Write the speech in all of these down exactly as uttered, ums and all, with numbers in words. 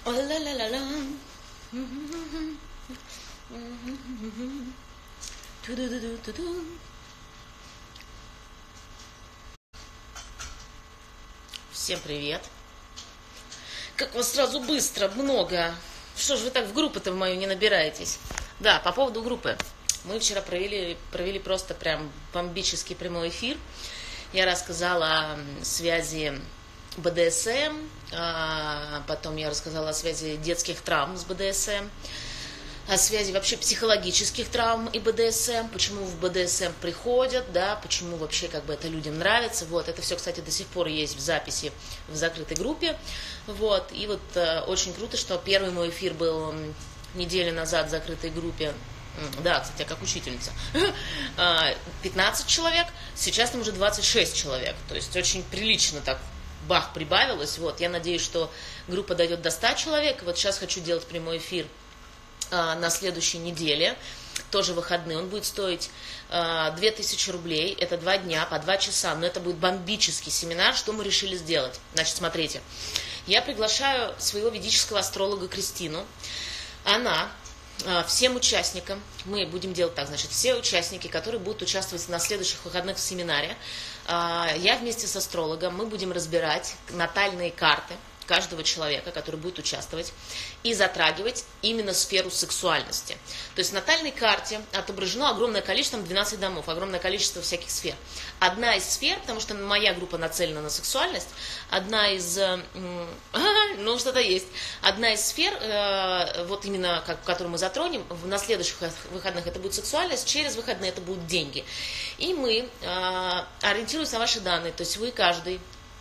Ла-ла-ла-ла-ла. Ту-ду-ду-ду-ду-ду. Всем привет. Как вас сразу быстро, много. Что ж вы так в группу-то в мою не набираетесь? Да, по поводу группы. Мы вчера провели, провели просто прям бомбический прямой эфир. Я рассказала о связи бэ дэ эс эм, а потом я рассказала о связи детских травм с бэ дэ эс эм, о связи вообще психологических травм и бэ дэ эс эм, почему в бэ дэ эс эм приходят, да, почему вообще как бы это людям нравится. Вот, это все, кстати, до сих пор есть в записи в закрытой группе. Вот, и вот э, очень круто, что первый мой эфир был неделю назад в закрытой группе. Да, кстати, я как учительница. пятнадцать человек, сейчас там уже двадцать шесть человек. То есть очень прилично так бах прибавилось. Вот, я надеюсь, что группа дойдет до ста человек. Вот сейчас хочу делать прямой эфир на следующей неделе, тоже выходные, он будет стоить две тысячи рублей, это два дня, по два часа, но это будет бомбический семинар. Что мы решили сделать? Значит, смотрите, я приглашаю своего ведического астролога Кристину, она всем участникам, мы будем делать так, значит, все участники, которые будут участвовать на следующих выходных в семинаре, я вместе с астрологом, мы будем разбирать натальные карты каждого человека, который будет участвовать, и затрагивать именно сферу сексуальности. То есть в натальной карте отображено огромное количество, там двенадцать домов, огромное количество всяких сфер. Одна из сфер, потому что моя группа нацелена на сексуальность, одна из, ну что-то есть, одна из сфер, вот именно, как, которую мы затронем, на следующих выходных это будет сексуальность, через выходные это будут деньги. И мы, ориентируясь на ваши данные, то есть вы каждый,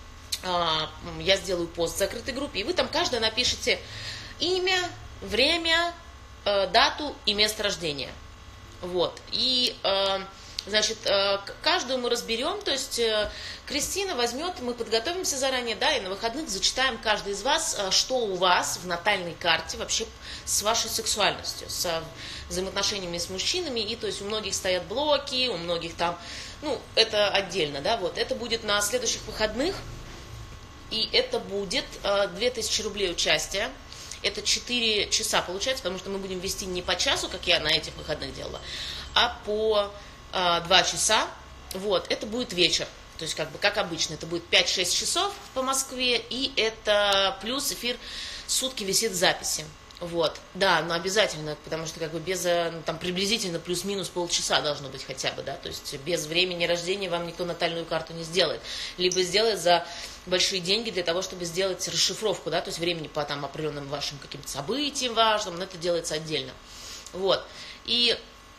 я сделаю пост в закрытой группе, и вы там каждый напишите имя, время, дату и место рождения. Вот. И, значит, каждую мы разберем, то есть Кристина возьмет, мы подготовимся заранее, да, и на выходных зачитаем каждый из вас, что у вас в натальной карте вообще с вашей сексуальностью, с взаимоотношениями с мужчинами, и то есть у многих стоят блоки, у многих там, ну, это отдельно, да, вот, это будет на следующих выходных. И это будет две тысячи рублей участия. Это четыре часа получается, потому что мы будем вести не по часу, как я на этих выходных делала, а по два часа. Вот, это будет вечер. То есть, как бы, как обычно, это будет пять-шесть часов по Москве, и это плюс эфир сутки висит в записи. Вот, да, но обязательно, потому что как бы без, ну, там приблизительно плюс-минус полчаса должно быть хотя бы, да, то есть без времени рождения вам никто натальную карту не сделает, либо сделает за большие деньги для того, чтобы сделать расшифровку, да, то есть времени по там определенным вашим каким-то событиям важным, но это делается отдельно, вот, и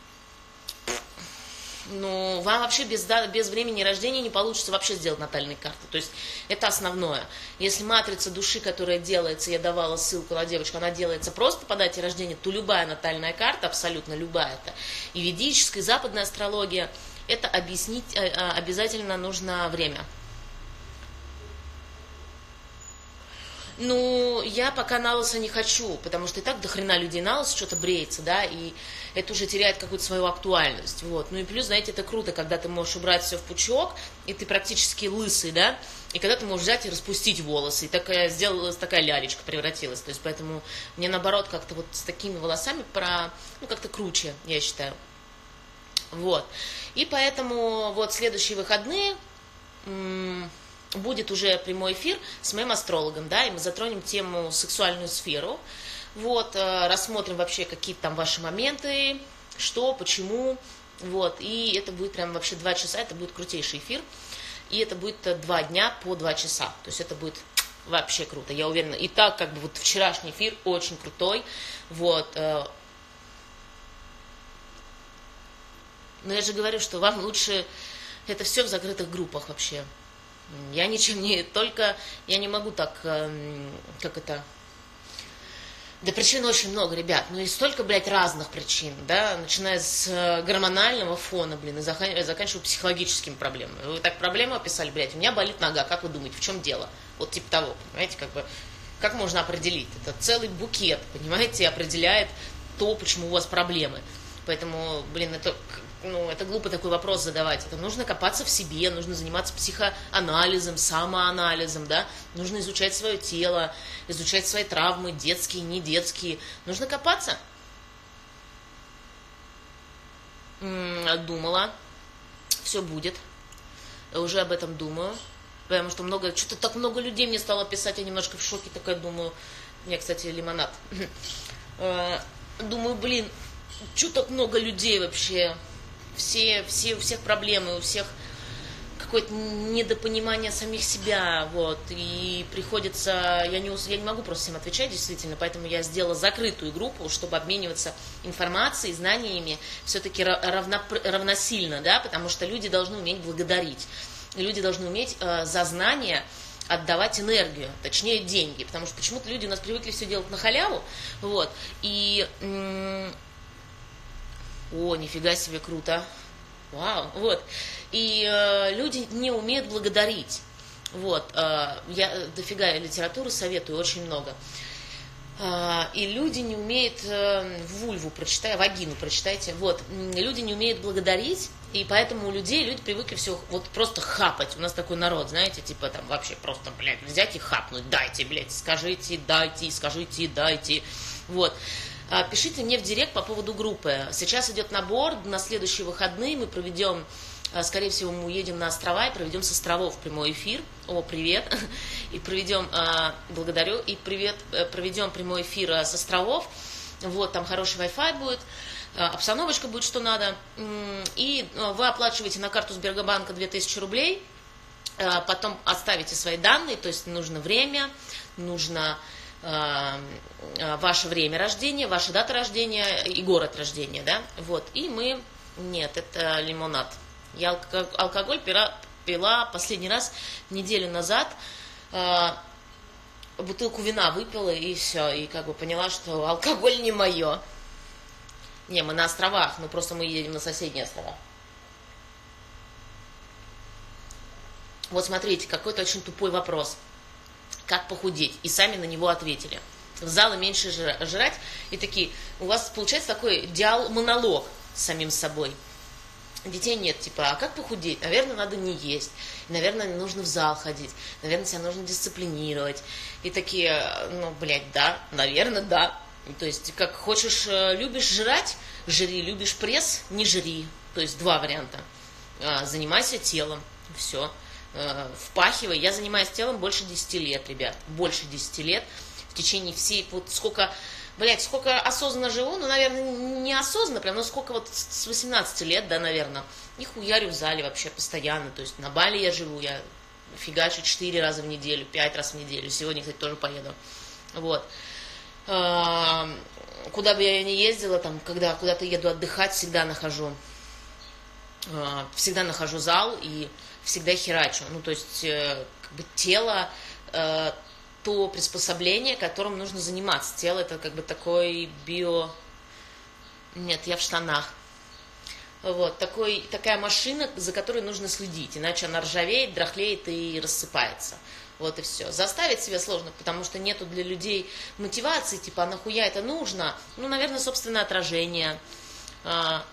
ну, вам вообще без, да, без времени рождения не получится вообще сделать натальные карты. То есть это основное. Если матрица души, которая делается, я давала ссылку на девочку, она делается просто по дате рождения, то любая натальная карта, абсолютно любая, это и ведическая, и западная астрология, это объяснить обязательно нужно время. Ну, я пока на лысо не хочу, потому что и так до хрена людей на лысо что-то бреется, да, и это уже теряет какую-то свою актуальность, вот. Ну и плюс, знаете, это круто, когда ты можешь убрать все в пучок, и ты практически лысый, да, и когда ты можешь взять и распустить волосы, и такая, сделалась такая лялечка, превратилась, то есть поэтому мне наоборот как-то вот с такими волосами про, ну как-то круче, я считаю, вот. И поэтому вот следующие выходные будет уже прямой эфир с моим астрологом, да, и мы затронем тему сексуальную сферу, вот, рассмотрим вообще какие-то там ваши моменты, что, почему, вот, и это будет прям вообще два часа, это будет крутейший эфир, и это будет два дня по два часа, то есть это будет вообще круто, я уверена, и так как бы вот вчерашний эфир очень крутой, вот, но я же говорю, что вам лучше это все в закрытых группах вообще. Я ничем не, только, я не могу так, как это, да причин очень много, ребят, ну и столько, блядь, разных причин, да, начиная с гормонального фона, блин, и заканчивая психологическими проблемами. Вы так проблему описали, блядь, у меня болит нога, как вы думаете, в чем дело? Вот типа того, понимаете, как бы, как можно определить? Это целый букет, понимаете, определяет то, почему у вас проблемы. Поэтому, блин, это, ну, это глупо такой вопрос задавать. Это нужно копаться в себе, нужно заниматься психоанализом, самоанализом, да, нужно изучать свое тело, изучать свои травмы, детские, не детские. Нужно копаться. М-м, думала, все будет. Уже об этом думаю. Потому что много, что-то так много людей мне стало писать, я немножко в шоке такая думаю. У меня, кстати, лимонад. Думаю, блин, что так много людей вообще? Все, все, у всех проблемы, у всех какое-то недопонимание самих себя, вот, и приходится, я не, я не могу просто всем отвечать, действительно, поэтому я сделала закрытую группу, чтобы обмениваться информацией, знаниями, все-таки равно, равносильно, да, потому что люди должны уметь благодарить, люди должны уметь э, за знания отдавать энергию, точнее деньги, потому что почему-то люди у нас привыкли все делать на халяву, вот, и, м- о, нифига себе, круто, вау, вот, и э, люди не умеют благодарить, вот, э, я дофига литературы советую, очень много, э, и люди не умеют, э, вульву прочитай, вагину прочитайте, вот, люди не умеют благодарить. И поэтому у людей, люди привыкли все вот просто хапать. У нас такой народ, знаете, типа там вообще просто, блядь, взять и хапнуть. Дайте, блядь, скажите, дайте, скажите, дайте. Вот. Пишите мне в директ по поводу группы. Сейчас идет набор, на следующие выходные мы проведем, скорее всего, мы уедем на острова и проведем с островов прямой эфир. О, привет. И проведем, благодарю, и привет, проведем прямой эфир с островов. Вот, там хороший Wi-Fi будет. Обстановочка будет, что надо, и вы оплачиваете на карту Сбербанка две тысячи рублей, потом оставите свои данные, то есть нужно время, нужно ваше время рождения, ваша дата рождения и город рождения, да, вот, и мы, нет, это лимонад, я алкоголь пила, пила последний раз неделю назад, бутылку вина выпила и все, и как бы поняла, что алкоголь не мое. Не, мы на островах, но просто мы едем на соседние острова. Вот смотрите, какой-то очень тупой вопрос. Как похудеть? И сами на него ответили. В залы меньше жрать. И такие, у вас получается такой диалог-монолог с самим собой. Детей нет, типа, а как похудеть? Наверное, надо не есть. Наверное, нужно в зал ходить. Наверное, себя нужно дисциплинировать. И такие, ну, блядь, да, наверное, да. То есть, как хочешь, любишь жрать, жри, любишь пресс, не жри. То есть, два варианта. Занимайся телом, все. Впахивай. Я занимаюсь телом больше десяти лет, ребят. Больше десяти лет. В течение всей, вот сколько, блядь, сколько осознанно живу, ну, наверное, не осознанно прям, но сколько вот с восемнадцати лет, да, наверное. И хуярю в зале вообще постоянно. То есть, на Бали я живу, я фигачу четыре раза в неделю, пять раз в неделю. Сегодня, кстати, тоже поеду. Вот. Куда бы я ни ездила, там, когда куда-то еду отдыхать, всегда нахожу, всегда нахожу зал и всегда херачу. Ну, то есть, как бы тело, то приспособление, которым нужно заниматься. Тело это как бы такой био... Нет, я в штанах. Вот, такой, такая машина, за которой нужно следить, иначе она ржавеет, дряхлеет и рассыпается. Вот и все. Заставить себя сложно, потому что нету для людей мотивации, типа, а нахуя это нужно? Ну, наверное, собственное отражение. А,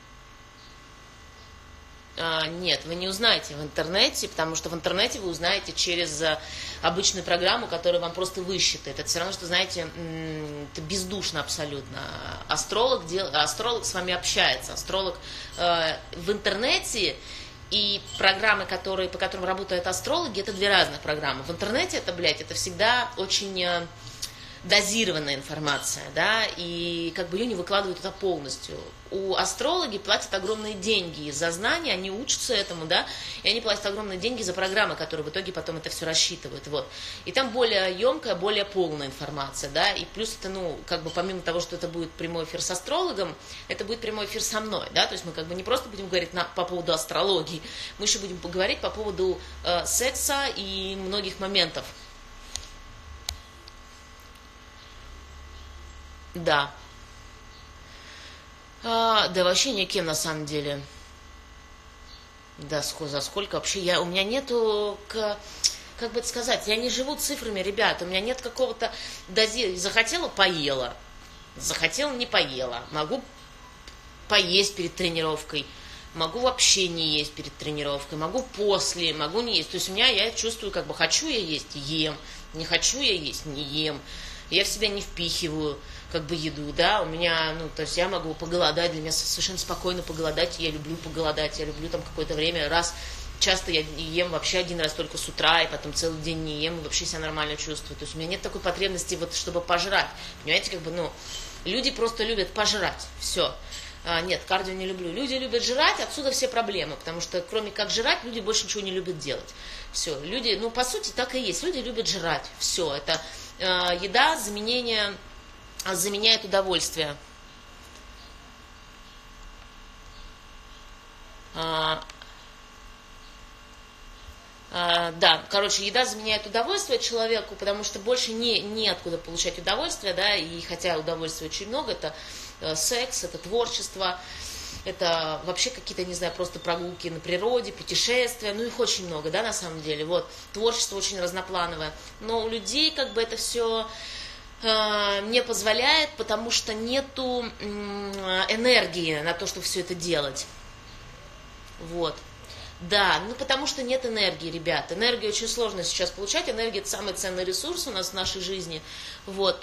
а, нет, вы не узнаете в интернете, потому что в интернете вы узнаете через обычную программу, которая вам просто высчитает. Это все равно, что, знаете, это бездушно абсолютно. Астролог, дел, астролог с вами общается. Астролог э, в интернете... И программы, которые, по которым работают астрологи, это две разных программы. В интернете это, блядь, это всегда очень э, дозированная информация, да, и как бы ее не выкладывают туда полностью. У астрологи платят огромные деньги за знания, они учатся этому, да, и они платят огромные деньги за программы, которые в итоге потом это все рассчитывают, вот. И там более емкая, более полная информация, да, и плюс это, ну, как бы помимо того, что это будет прямой эфир с астрологом, это будет прямой эфир со мной, да, то есть мы как бы не просто будем говорить на, по поводу астрологии, мы еще будем поговорить по поводу э, секса и многих моментов. Да. А, да вообще никем на самом деле. Да, за сколько вообще я... У меня нету... К, как бы это сказать? Я не живу цифрами, ребят. У меня нет какого-то... Дози... Захотела — поела. Захотела — не поела. Могу поесть перед тренировкой, могу вообще не есть перед тренировкой, могу после, могу не есть. То есть у меня, я чувствую, как бы хочу я есть, ем, не хочу я есть, не ем. Я в себя не впихиваю как бы еду, да, у меня, ну, то есть я могу поголодать, для меня совершенно спокойно поголодать, я люблю поголодать, я люблю там какое-то время, раз, часто я ем вообще один раз только с утра, и потом целый день не ем, и вообще себя нормально чувствую, то есть у меня нет такой потребности, вот, чтобы пожрать, понимаете, как бы, ну, люди просто любят пожрать, все. А, нет, кардио не люблю. Люди любят жрать, отсюда все проблемы, потому что кроме как жрать, люди больше ничего не любят делать. Все, люди, ну, по сути, так и есть, люди любят жрать, все, это э, еда, заменение, заменяет удовольствие. А, а, да, короче, еда заменяет удовольствие человеку, потому что больше не, неоткуда получать удовольствие, да, и хотя удовольствия очень много, это э, секс, это творчество, это вообще какие-то, не знаю, просто прогулки на природе, путешествия, ну их очень много, да, на самом деле, вот, творчество очень разноплановое, но у людей как бы это все э, не позволяет, потому что нету э, энергии на то, чтобы все это делать, вот. Да, ну потому что нет энергии, ребят. Энергию очень сложно сейчас получать. Энергия – это самый ценный ресурс у нас в нашей жизни. Вот.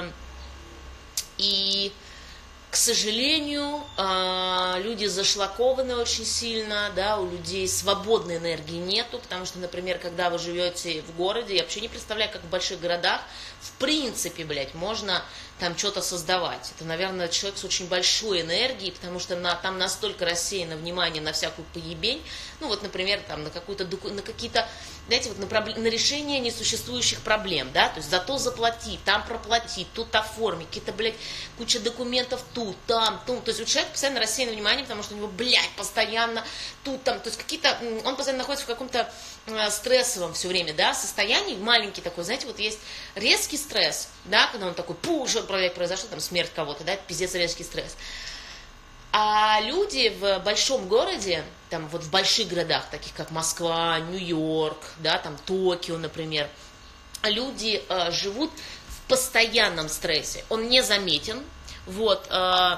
И, к сожалению, люди зашлакованы очень сильно, да, у людей свободной энергии нету, потому что, например, когда вы живете в городе, я вообще не представляю, как в больших городах, в принципе, блядь, можно там что-то создавать. Это, наверное, человек с очень большой энергией, потому что на, там настолько рассеяно внимание на всякую поебень, ну вот, например, там на, какую-то, на какие-то, знаете, вот на, проблем, на решение несуществующих проблем, да, то есть зато заплати, там проплати, тут оформи, какие-то, блядь, куча документов тут, там, тут, то есть у человека постоянно рассеяно внимание, потому что у него, блядь, постоянно тут, там, то есть какие-то, он постоянно находится в каком-то э, стрессовом все время, да, состоянии, маленький такой, знаете, вот есть резкий стресс, да, когда он такой, пуш, произошла там смерть кого-то, да, пиздец резкий стресс. А люди в большом городе, там вот в больших городах, таких как Москва, Нью-Йорк, да, там Токио, например, люди э, живут в постоянном стрессе. Он не заметен, вот, э,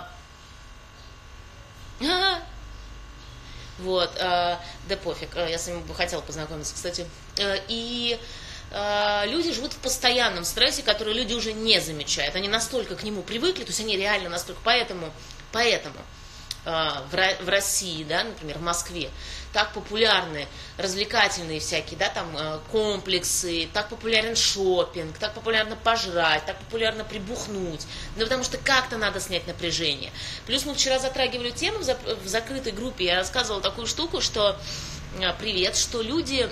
вот, э, да пофиг, я с вами бы хотела познакомиться, кстати, э, и люди живут в постоянном стрессе, который люди уже не замечают. Они настолько к нему привыкли, то есть они реально настолько... Поэтому, поэтому в России, да, например, в Москве, так популярны развлекательные всякие, да, там комплексы, так популярен шопинг, так популярно пожрать, так популярно прибухнуть. Ну, потому что как-то надо снять напряжение. Плюс мы вчера затрагивали тему в закрытой группе, я рассказывала такую штуку, что... Привет, что люди...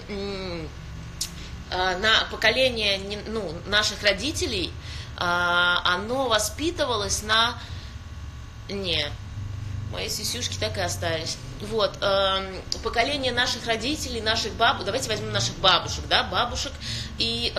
на поколение ну, наших родителей, оно воспитывалось на... Не, мои сисюшки так и остались. Вот, поколение наших родителей, наших бабушек, давайте возьмем наших бабушек, да, бабушек и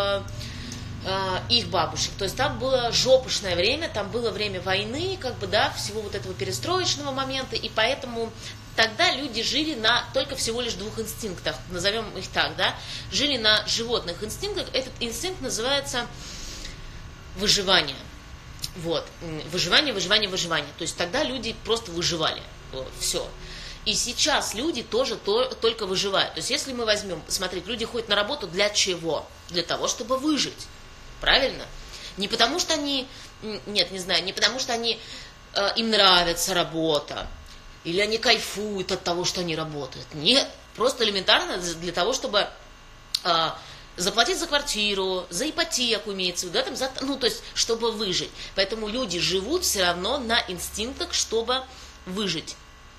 их бабушек. То есть там было жопушное время, там было время войны, как бы, да, всего вот этого перестроечного момента, и поэтому... Тогда люди жили на только всего лишь двух инстинктах, назовем их так, да, жили на животных инстинктах. Этот инстинкт называется выживание. Вот, выживание, выживание, выживание. То есть тогда люди просто выживали, все. И сейчас люди тоже то, только выживают. То есть если мы возьмем, смотрите, люди ходят на работу для чего? Для того, чтобы выжить, правильно? Не потому что они, нет, не знаю, не потому что они, э, им нравится работа, или они кайфуют от того, что они работают. Нет, просто элементарно для того, чтобы а, заплатить за квартиру, за ипотеку имеется в виду, да, там, за, ну, то есть, чтобы выжить. Поэтому люди живут все равно на инстинктах, чтобы выжить.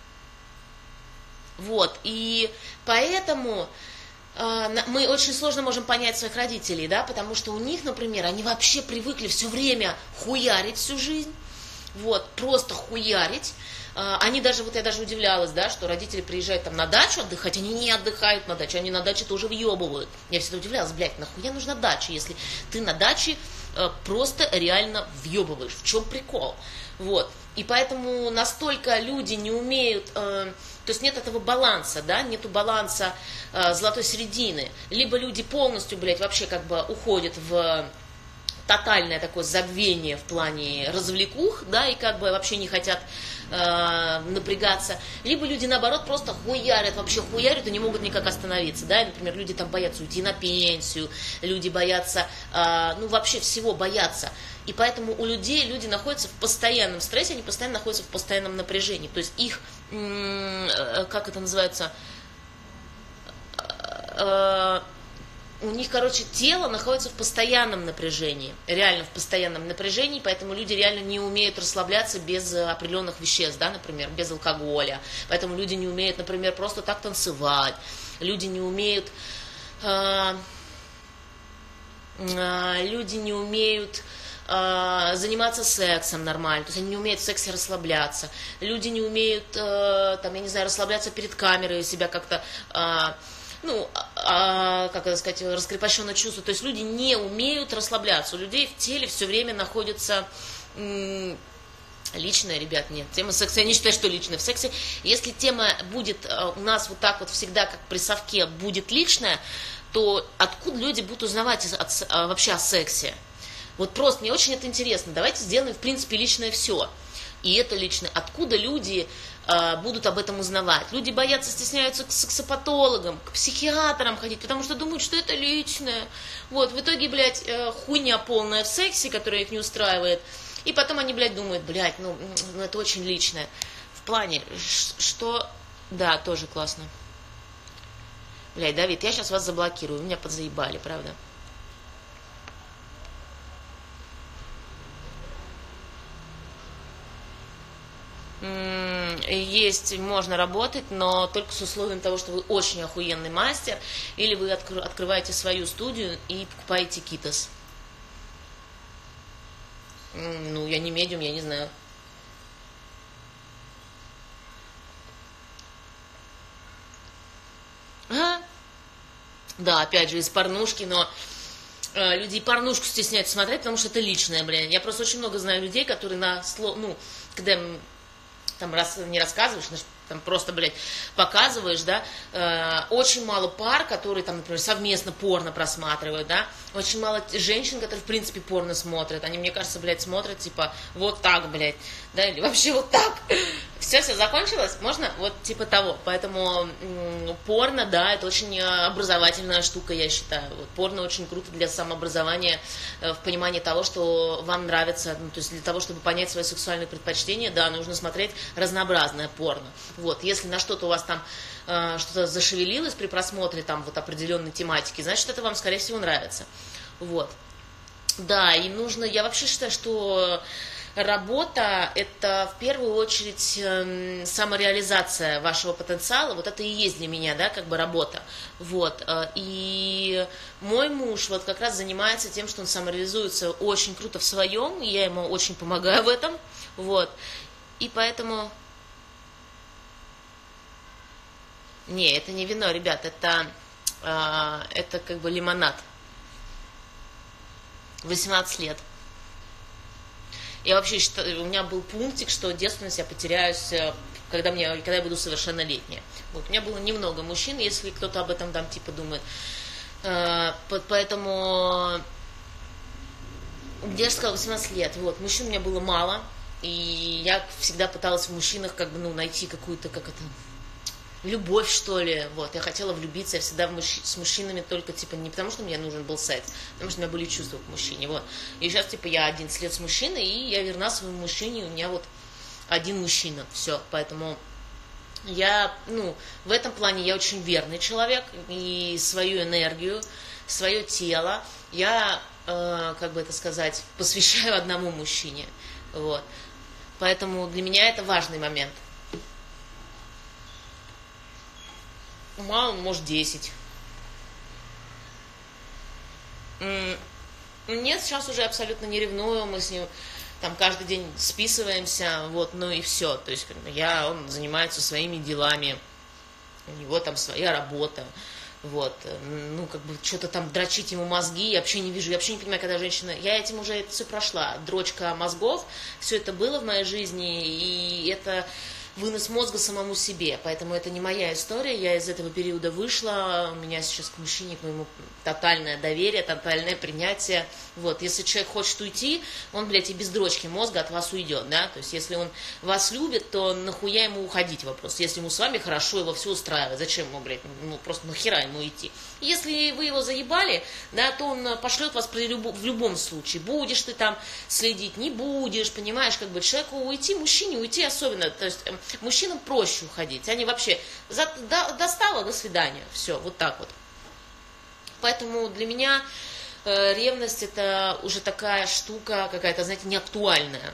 Вот, и поэтому а, мы очень сложно можем понять своих родителей, да, потому что у них, например, они вообще привыкли все время хуярить всю жизнь, вот, просто хуярить. Они даже, вот я даже удивлялась, да, что родители приезжают там на дачу отдыхать, они не отдыхают на даче, они на даче тоже въебывают. Я всегда удивлялась, блядь, нахуя нужна дача, если ты на даче э, просто реально въебываешь, в чем прикол? Вот, и поэтому настолько люди не умеют, э, то есть нет этого баланса, да, нету баланса э, золотой середины. Либо люди полностью, блядь, вообще как бы уходят в... тотальное такое забвение в плане развлекух, да, и как бы вообще не хотят э, напрягаться, либо люди, наоборот, просто хуярят, вообще хуярят и не могут никак остановиться, да, и, например, люди там боятся уйти на пенсию, люди боятся, э, ну, вообще всего боятся, и поэтому у людей люди находятся в постоянном стрессе, они постоянно находятся в постоянном напряжении, то есть их, э, как это называется, э, у них, короче, тело находится в постоянном напряжении, реально в постоянном напряжении, поэтому люди реально не умеют расслабляться без определенных веществ, да, например, без алкоголя, поэтому люди не умеют, например, просто так танцевать, люди не умеют, э, э, люди не умеют э, заниматься сексом нормально, то есть они не умеют в сексе расслабляться, люди не умеют, э, там, я не знаю, расслабляться перед камерой, себя как-то... Э, ну, а, как это сказать, раскрепощенное чувство. То есть люди не умеют расслабляться. У людей в теле все время находится м- личное, ребят, нет. Тема секса, я не считаю, что личное в сексе. Если тема будет а, у нас вот так вот всегда, как при совке, будет личная, то откуда люди будут узнавать от, а, вообще о сексе? Вот просто мне очень это интересно. Давайте сделаем, в принципе, личное все. И это личное. Откуда люди э, будут об этом узнавать? Люди боятся, стесняются к сексопатологам, к психиатрам ходить, потому что думают, что это личное. Вот, в итоге, блядь, э, хуйня полная в сексе, которая их не устраивает. И потом они, блядь, думают, блядь, ну, ну это очень личное. В плане, что... Да, тоже классно. Блядь, Давид, я сейчас вас заблокирую, вы меня подзаебали, правда? Есть, можно работать, но только с условием того, что вы очень охуенный мастер, или вы откр- открываете свою студию и покупаете китос. Ну, я не медиум, я не знаю. Ага. Да, опять же, из порнушки, но э, люди и порнушку стесняются смотреть, потому что это личное, блин. Я просто очень много знаю людей, которые на слово, ну, когда там раз, не рассказываешь, там просто, блядь, показываешь, да, э, очень мало пар, которые там, например, совместно порно просматривают, да, очень мало женщин, которые, в принципе, порно смотрят, они, мне кажется, блядь, смотрят, типа, вот так, блядь, да, или вообще вот так, все, все закончилось, можно, вот, типа того, поэтому м- порно, да, это очень образовательная штука, я считаю, вот, порно очень круто для самообразования, э, в понимании того, что вам нравится, ну, то есть для того, чтобы понять свои сексуальные предпочтения, да, нужно смотреть разнообразное порно. Вот, если на что-то у вас там э, что-то зашевелилось при просмотре там вот определенной тематики, значит, это вам, скорее всего, нравится. Вот. Да, и нужно, я вообще считаю, что работа – это в первую очередь э, самореализация вашего потенциала, вот это и есть для меня, да, как бы работа. Вот, э, и мой муж вот как раз занимается тем, что он самореализуется очень круто в своем, и я ему очень помогаю в этом, вот, и поэтому... Не, это не вино, ребят, это, э, это как бы лимонад. восемнадцать лет. Я вообще считаю, у меня был пунктик, что девственность я потеряюсь, когда, мне, когда я буду совершеннолетняя. Вот, у меня было немного мужчин, если кто-то об этом там типа думает. Э, поэтому, я же сказала, восемнадцать лет. Вот, мужчин у меня было мало, и я всегда пыталась в мужчинах как бы, ну, найти какую-то, как это... любовь, что ли, вот, я хотела влюбиться, я всегда в мужч... с мужчинами только, типа, не потому, что мне нужен был секс, потому что у меня были чувства к мужчине, вот, и сейчас, типа, я одиннадцать лет с мужчиной, и я верна своему мужчине, у меня вот один мужчина, все, поэтому я, ну, в этом плане я очень верный человек, и свою энергию, свое тело я, э, как бы это сказать, посвящаю одному мужчине, вот, поэтому для меня это важный момент. Мало, может, десять. Нет, сейчас уже абсолютно не ревную, мы с ним там каждый день списываемся, вот, ну и все. То есть я, он занимается своими делами, у него там своя работа, вот, ну, как бы что-то там дрочить ему мозги, я вообще не вижу, я вообще не понимаю, когда женщина, я этим уже это все прошла, дрочка мозгов, все это было в моей жизни, и это... вынос мозга самому себе. Поэтому это не моя история, я из этого периода вышла, у меня сейчас к мужчине, к моему тотальное доверие, тотальное принятие. Вот, если человек хочет уйти, он, блядь, и без дрочки мозга от вас уйдет, да, то есть если он вас любит, то нахуя ему уходить, вопрос. Если ему с вами хорошо, его все устраивает, зачем ему, блядь, ну просто нахера ему идти. Если вы его заебали, да, то он пошлет вас при любо, в любом случае. Будешь ты там следить, не будешь, понимаешь, как бы человеку уйти, мужчине уйти особенно, то есть э, мужчинам проще уходить, они вообще за, до, достало, до свидания, все, вот так вот. Поэтому для меня э, ревность это уже такая штука какая-то, знаете, неактуальная.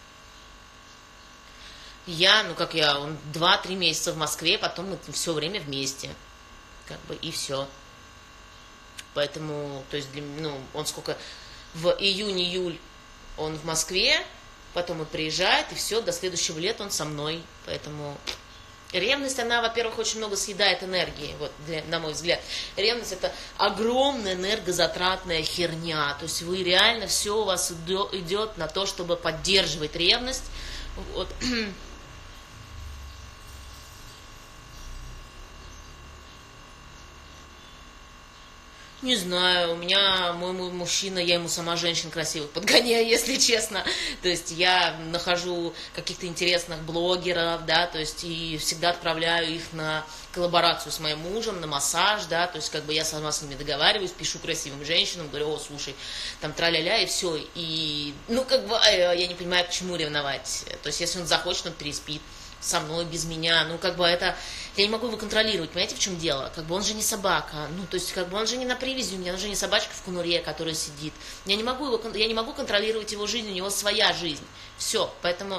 Я, ну как я, он два-три месяца в Москве, потом мы все время вместе, как бы, и все. Поэтому, то есть, для, ну, он сколько, в июнь-июль он в Москве, потом он приезжает, и все, до следующего лета он со мной. Поэтому ревность, она, во-первых, очень много съедает энергии, вот, для, на мой взгляд. Ревность это огромная энергозатратная херня, то есть вы реально, все у вас идет на то, чтобы поддерживать ревность. Вот. Не знаю, у меня мой, мой мужчина, я ему сама женщин красивых подгоняю, если честно. То есть я нахожу каких-то интересных блогеров, да, то есть и всегда отправляю их на коллаборацию с моим мужем, на массаж, да, то есть как бы я сама с ними договариваюсь, пишу красивым женщинам, говорю, о, слушай, там тра-ля-ля, и все. И, ну, как бы я не понимаю, почему ревновать. То есть если он захочет, он переспит со мной, без меня, ну, как бы это, я не могу его контролировать, понимаете, в чем дело? Как бы он же не собака, ну, то есть, как бы он же не на привязи у меня, он же не собачка в конуре, которая сидит. Я не могу его, я не могу контролировать его жизнь, у него своя жизнь. Все, поэтому...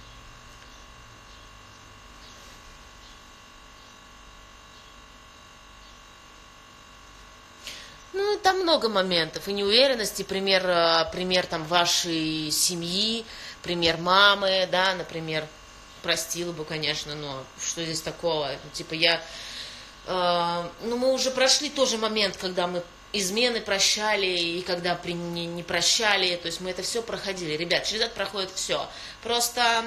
Ну, там много моментов, и неуверенности, пример, пример там вашей семьи, пример мамы, да, например, простила бы, конечно, но что здесь такого? Типа я... Э, ну, мы уже прошли тоже момент, когда мы измены прощали, и когда при, не, не прощали, то есть мы это все проходили. Ребят, через это проходит все. Просто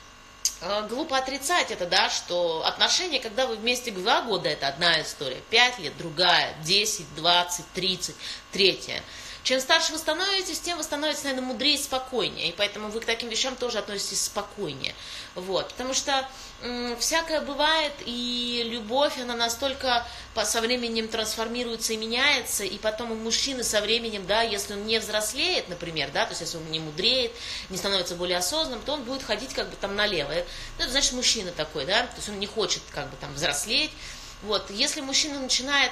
э, глупо отрицать это, да, что отношения, когда вы вместе два года, это одна история, пять лет, другая, десять, двадцать, тридцать, третья. Чем старше вы становитесь, тем вы становитесь, наверное, мудрее и спокойнее. И поэтому вы к таким вещам тоже относитесь спокойнее. Вот. Потому что м, всякое бывает, и любовь, она настолько по, со временем трансформируется и меняется, и потом у мужчины со временем, да, если он не взрослеет, например, да, то есть если он не мудреет, не становится более осознанным, то он будет ходить как бы там налево. Ну, это значит мужчина такой, да, то есть он не хочет как бы там взрослеть. Вот. Если мужчина начинает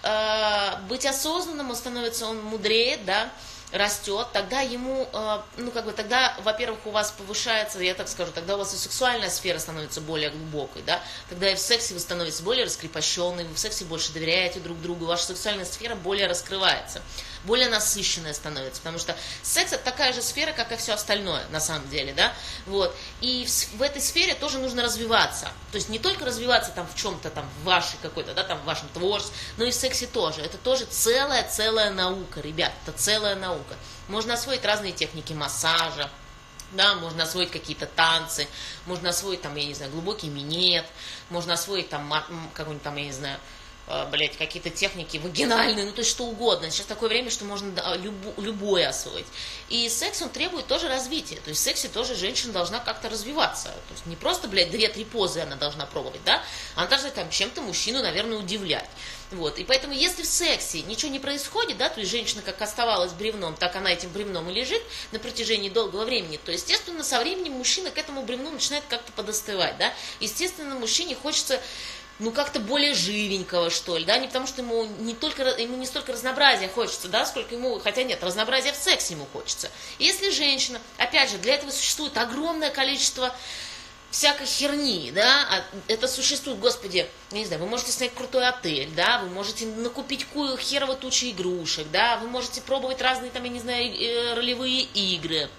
быть осознанным, он становится, он мудреет, да, растет, тогда ему, ну, как бы, тогда, во-первых, у вас повышается, я так скажу, тогда у вас и сексуальная сфера становится более глубокой, да, тогда и в сексе вы становитесь более раскрепощенной, вы в сексе больше доверяете друг другу, ваша сексуальная сфера более раскрывается, более насыщенная становится, потому что секс это такая же сфера, как и все остальное, на самом деле, да, вот, и в, в этой сфере тоже нужно развиваться, то есть не только развиваться там в чем-то там, в вашей какой-то, да, там, в вашем творчестве, но и в сексе тоже, это тоже целая-целая наука, ребят, это целая наука. Можно освоить разные техники массажа, да, можно освоить какие-то танцы, можно освоить там, я не знаю, глубокий минет, можно освоить там какой-нибудь там, я не знаю, блять, какие-то техники вагинальные, ну то есть что угодно. Сейчас такое время, что можно любо, любое освоить. И секс, он требует тоже развития. То есть в сексе тоже женщина должна как-то развиваться. То есть не просто, блядь, две-три позы она должна пробовать, да? Она должна там чем-то мужчину, наверное, удивлять. Вот. И поэтому, если в сексе ничего не происходит, да, то есть женщина как оставалась бревном, так она этим бревном и лежит на протяжении долгого времени, то, естественно, со временем мужчина к этому бревну начинает как-то подостывать, да. Естественно, мужчине хочется, ну, как-то более живенького, что ли, да, не потому что ему не только, ему не столько разнообразия хочется, да, сколько ему, хотя нет, разнообразия в сексе ему хочется. И если женщина, опять же, для этого существует огромное количество всякой херни, да, а это существует, господи, я не знаю, вы можете снять крутой отель, да, вы можете накупить кую херово тучи игрушек, да, вы можете пробовать разные, там, я не знаю, ролевые игры.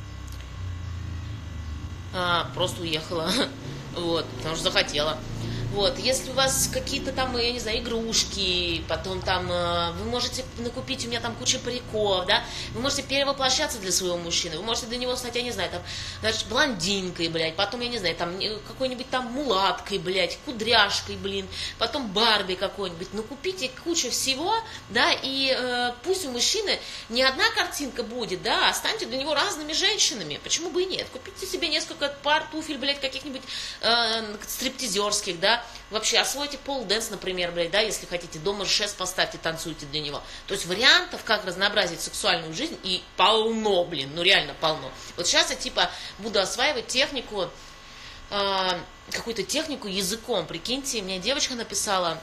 А, просто уехала, вот, потому что захотела. Вот, если у вас какие-то там, я не знаю, игрушки, потом там э, вы можете накупить, у меня там куча париков, да, вы можете перевоплощаться для своего мужчины, вы можете для него стать, я не знаю, там, значит, блондинкой, блядь, потом, я не знаю, там, какой-нибудь там мулаткой, блядь, кудряшкой, блин, потом Барби какой-нибудь, ну, купите кучу всего, да, и э, пусть у мужчины не одна картинка будет, да, а станьте для него разными женщинами, почему бы и нет, купите себе несколько пар туфель, блядь, каких-нибудь э, стриптизерских, да, вообще освойте пол-дэнс, например, блядь, да, если хотите, дома шест поставьте, танцуйте для него. То есть вариантов, как разнообразить сексуальную жизнь, и полно, блин, ну реально полно. Вот сейчас я типа буду осваивать технику, э, какую-то технику языком, прикиньте, мне девочка написала,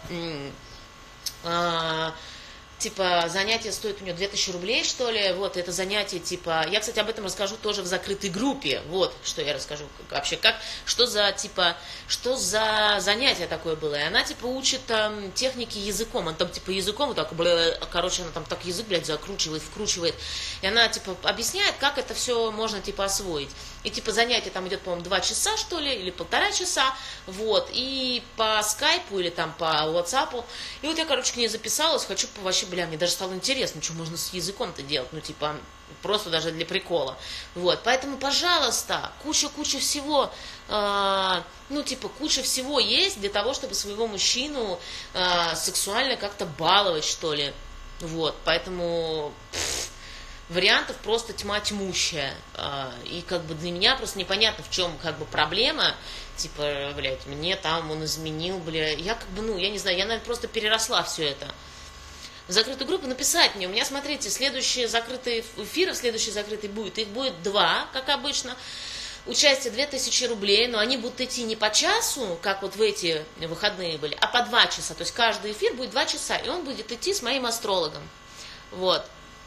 э, типа, занятие стоит у нее две тысячи рублей, что ли, вот, это занятие, типа, я, кстати, об этом расскажу тоже в закрытой группе, вот, что я расскажу, вообще, как, что за, типа, что за занятие такое было, и она, типа, учит там техники языком, она там, типа, языком, вот так, бля, короче, она там так язык, блядь, закручивает, вкручивает, и она, типа, объясняет, как это все можно, типа, освоить, и, типа, занятие там идет, по-моему, два часа, что ли, или полтора часа, вот, и по скайпу или там по ватсапу, и вот я, короче, к ней записалась, хочу вообще, бля, мне даже стало интересно, что можно с языком-то делать, ну, типа, просто даже для прикола, вот, поэтому, пожалуйста, куча-куча всего, э, ну, типа, куча всего есть для того, чтобы своего мужчину э, сексуально как-то баловать, что ли, вот, поэтому... Пфф, вариантов просто тьма тьмущая. И как бы для меня просто непонятно, в чем как бы проблема. Типа, блядь, мне там он изменил, бля. Я как бы, ну, я не знаю, я, наверное, просто переросла все это. В закрытую группу написать мне. У меня, смотрите, следующие закрытые эфиры, следующий закрытый будет. Их будет два, как обычно. Участие две тысячи рублей, но они будут идти не по часу, как вот в эти выходные были, а по два часа. То есть каждый эфир будет два часа, и он будет идти с моим астрологом. Вот.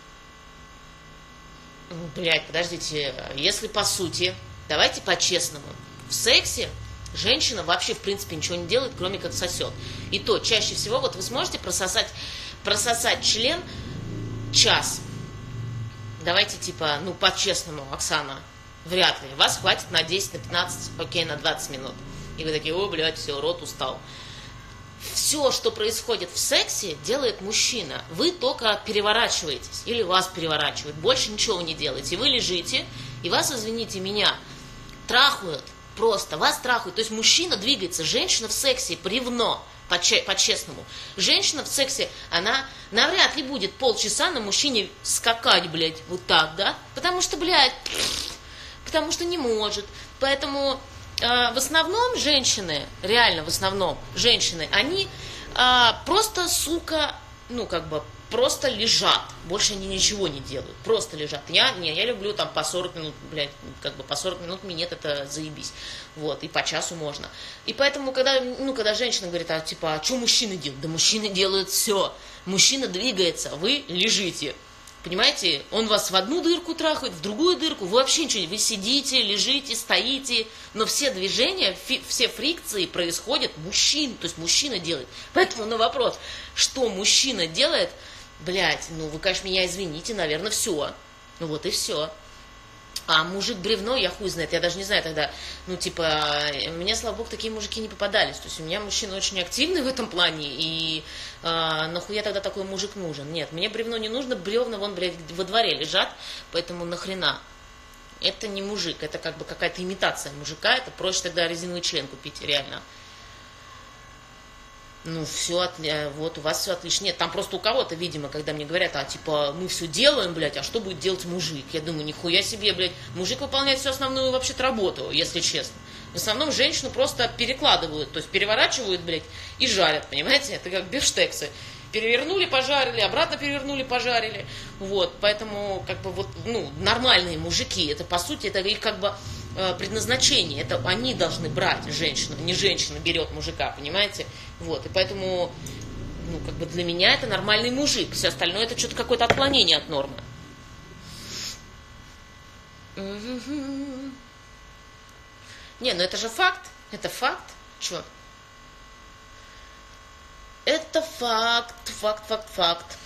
Блять, подождите, если по сути, давайте по-честному, в сексе женщина вообще в принципе ничего не делает, кроме как сосет. И то, чаще всего, вот вы сможете прососать, прососать член час. Давайте типа, ну по-честному, Оксана, вряд ли. Вас хватит на десять, на пятнадцать, окей, на двадцать минут. И вы такие, о, блядь, все, рот устал. Все, что происходит в сексе, делает мужчина. Вы только переворачиваетесь, или вас переворачивают, больше ничего не делаете. Вы лежите, и вас, извините меня, трахают просто, вас трахают. То есть мужчина двигается, женщина в сексе бревно, по-честному. Женщина в сексе, она навряд ли будет полчаса на мужчине скакать, блядь, вот так, да? Потому что, блядь, потому что не может. Поэтому... В основном женщины, реально в основном женщины, они а, просто, сука, ну как бы просто лежат, больше они ничего не делают, просто лежат. Я, не, я люблю там по сорок минут, блядь, как бы по сорок минут минет это заебись, вот, и по часу можно. И поэтому, когда, ну, когда женщина говорит, а типа, а что мужчины делают? Да мужчины делают все, мужчина двигается, вы лежите. Понимаете, он вас в одну дырку трахает, в другую дырку, вы вообще ничего не... Вы сидите, лежите, стоите, но все движения, фи, все фрикции происходят мужчин, то есть мужчина делает. Поэтому на вопрос, что мужчина делает, блядь, ну вы, конечно, меня извините, наверное, все. Ну вот и все. А мужик бревно, я хуй знает, я даже не знаю тогда, ну, типа, мне, слава богу, такие мужики не попадались. То есть у меня мужчина очень активный в этом плане, и а, нахуя тогда такой мужик нужен? Нет, мне бревно не нужно, бревна вон, блядь, во дворе лежат, поэтому нахрена? Это не мужик, это как бы какая-то имитация мужика, это проще тогда резиновый член купить, реально. Ну, все, вот, у вас все отлично. Нет, там просто у кого-то, видимо, когда мне говорят, а, типа, мы все делаем, блядь, а что будет делать мужик? Я думаю, нихуя себе, блядь, мужик выполняет всю основную, вообще-то, работу, если честно. В основном женщину просто перекладывают, то есть переворачивают, блядь, и жарят, понимаете? Это как бифштексы. Перевернули, пожарили, обратно перевернули, пожарили. Вот, поэтому, как бы, вот, ну, нормальные мужики, это, по сути, это их, как бы, предназначение, это они должны брать женщину, не женщина берет мужика, понимаете? Вот, и поэтому, ну, как бы для меня это нормальный мужик, все остальное это что-то какое-то отклонение от нормы. Не, ну это же факт, это факт, что? Это факт, факт, факт, факт.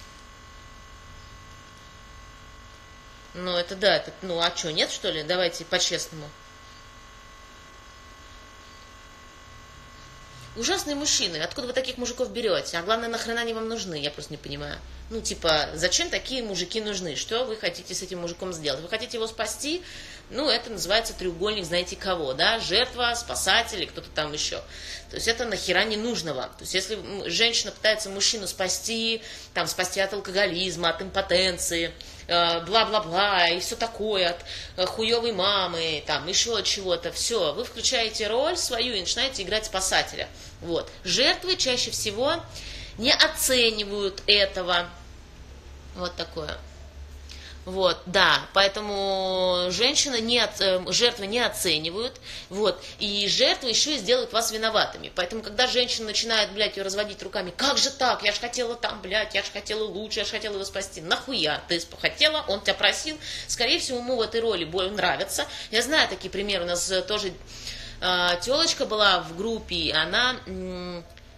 Ну, это да, это, ну, а что, нет, что ли? Давайте по-честному. Ужасные мужчины. Откуда вы таких мужиков берете? А главное, нахрена они вам нужны? Я просто не понимаю. Ну, типа, зачем такие мужики нужны? Что вы хотите с этим мужиком сделать? Вы хотите его спасти? Ну, это называется треугольник, знаете кого, да? Жертва, спасатель и кто-то там еще. То есть это нахера не нужно вам. То есть если женщина пытается мужчину спасти, там, спасти от алкоголизма, от импотенции, э, бла-бла-бла, и все такое, от э, хуевой мамы, там, еще от чего-то, все, вы включаете роль свою и начинаете играть спасателя. Вот. Жертвы чаще всего не оценивают этого. Вот такое. Вот, да, поэтому женщины не от, жертвы не оценивают, вот, и жертвы еще и сделают вас виноватыми. Поэтому, когда женщина начинает, блядь, ее разводить руками, как же так, я же хотела там, блядь, я же хотела лучше, я же хотела его спасти. Нахуя? Ты хотела, он тебя просил, скорее всего, ему в этой роли более нравится. Я знаю такие примеры, у нас тоже э, телочка была в группе, она, э,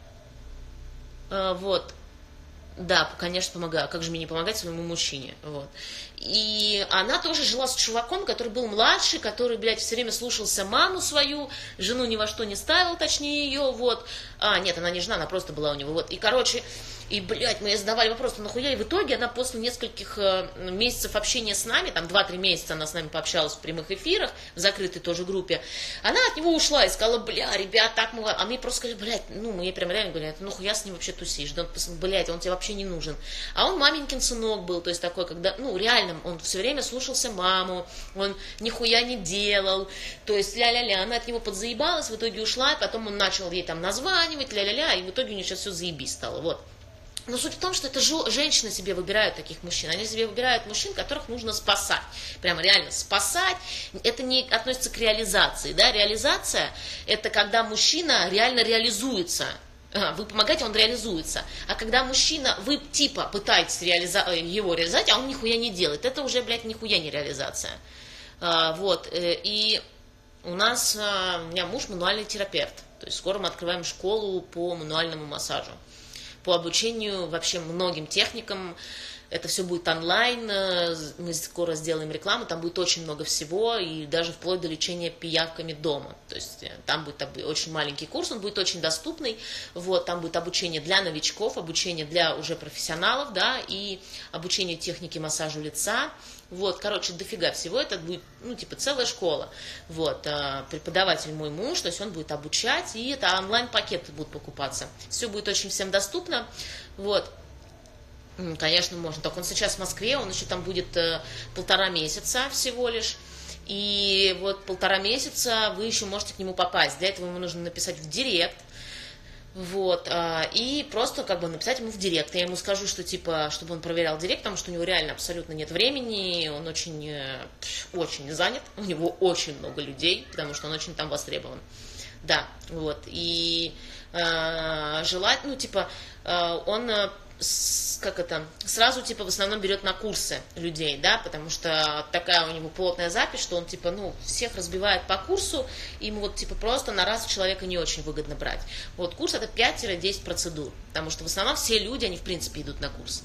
э, вот, да, конечно, помогаю. Как же мне не помогать своему мужчине? Вот. И она тоже жила с чуваком, который был младший, который, блядь, все время слушался маму свою, жену ни во что не ставил, точнее ее, вот. А, нет, она не жена, она просто была у него, вот. И, короче, и, блядь, мы ей задавали вопрос, ну нахуя, и в итоге она после нескольких э, месяцев общения с нами, там два-три месяца она с нами пообщалась в прямых эфирах, в закрытой тоже группе, она от него ушла и сказала, бля, ребят, так мы... А мне просто сказали, блядь, ну, мы ей прям реально говорили, ну, хуя с ним вообще тусишь, да, блядь, он тебе вообще не нужен. А он маменькин сынок был, то есть такой, когда, ну, реально, он все время слушался маму, он нихуя не делал, то есть ля-ля-ля, она от него подзаебалась, в итоге ушла, потом он начал ей там названивать, ля-ля-ля, и в итоге у нее сейчас все заебись стало, вот. Но суть в том, что это женщины себе выбирают таких мужчин. Они себе выбирают мужчин, которых нужно спасать. Прямо реально спасать. Это не относится к реализации. Да? Реализация – это когда мужчина реально реализуется. Вы помогаете, он реализуется. А когда мужчина, вы типа пытаетесь реализа- его реализовать, а он нихуя не делает, это уже, блядь, нихуя не реализация. Вот. И у нас, у меня муж мануальный терапевт. То есть скоро мы открываем школу по мануальному массажу. По обучению вообще многим техникам. Это все будет онлайн, мы скоро сделаем рекламу, там будет очень много всего, и даже вплоть до лечения пиявками дома. То есть там будет очень маленький курс, он будет очень доступный. Вот, там будет обучение для новичков, обучение для уже профессионалов, да, и обучение технике массажа лица. Вот, короче, дофига всего, это будет, ну, типа, целая школа. Вот, преподаватель мой муж, то есть он будет обучать, и это онлайн-пакеты будут покупаться. Все будет очень всем доступно, вот. Конечно, можно. Только он сейчас в Москве, он еще там будет э, полтора месяца всего лишь. И вот полтора месяца вы еще можете к нему попасть. Для этого ему нужно написать в директ. Вот, э, и просто как бы написать ему в директ. Я ему скажу, что типа, чтобы он проверял директ, потому что у него реально абсолютно нет времени, он очень, э, очень занят, у него очень много людей, потому что он очень там востребован. Да, вот. И э, желать, ну, типа, э, он... как это, сразу, типа, в основном берет на курсы людей, да, потому что такая у него плотная запись, что он, типа, ну, всех разбивает по курсу, и ему вот, типа, просто на раз человека не очень выгодно брать. Вот, курс это пять-десять процедур, потому что в основном все люди, они, в принципе, идут на курс.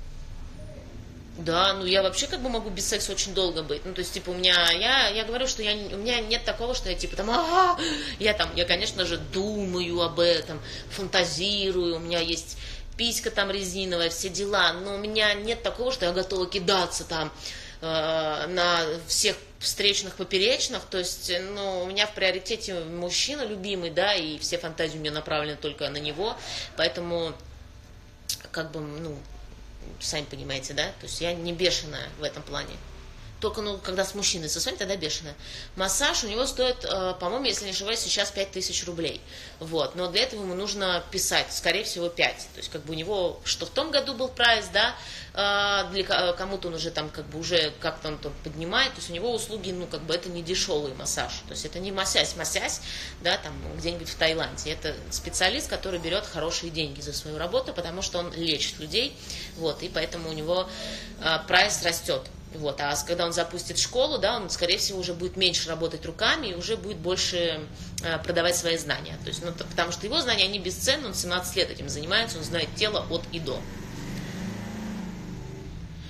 Да, ну я вообще как бы могу без секса очень долго быть. Ну, то есть, типа, у меня, я, я говорю, что я, у меня нет такого, что я, типа, там, а я там, я, конечно же, думаю об этом, фантазирую, у меня есть писька там резиновая, все дела, но у меня нет такого, что я готова кидаться там э, на всех встречных поперечных, то есть, ну, у меня в приоритете мужчина любимый, да, и все фантазии у меня направлены только на него, поэтому, как бы, ну, сами понимаете, да, то есть я не бешеная в этом плане. Только, ну, когда с мужчиной со своим, тогда бешеная. Массаж у него стоит, э, по-моему, если не ошибаюсь, сейчас пять тысяч рублей. Вот. Но для этого ему нужно писать, скорее всего, пять. То есть, как бы у него, что в том году был прайс, да, э, для кому-то он уже там, как бы, уже как-то он там поднимает. То есть, у него услуги, ну, как бы, это не дешевый массаж. То есть, это не масясь-масясь, да, там, где-нибудь в Таиланде. Это специалист, который берет хорошие деньги за свою работу, потому что он лечит людей. Вот. И поэтому у него э, прайс растет. Вот, а когда он запустит школу, да, он, скорее всего, уже будет меньше работать руками и уже будет больше э, продавать свои знания. То есть, ну, потому что его знания, они бесценны, он семнадцать лет этим занимается, он знает тело от и до.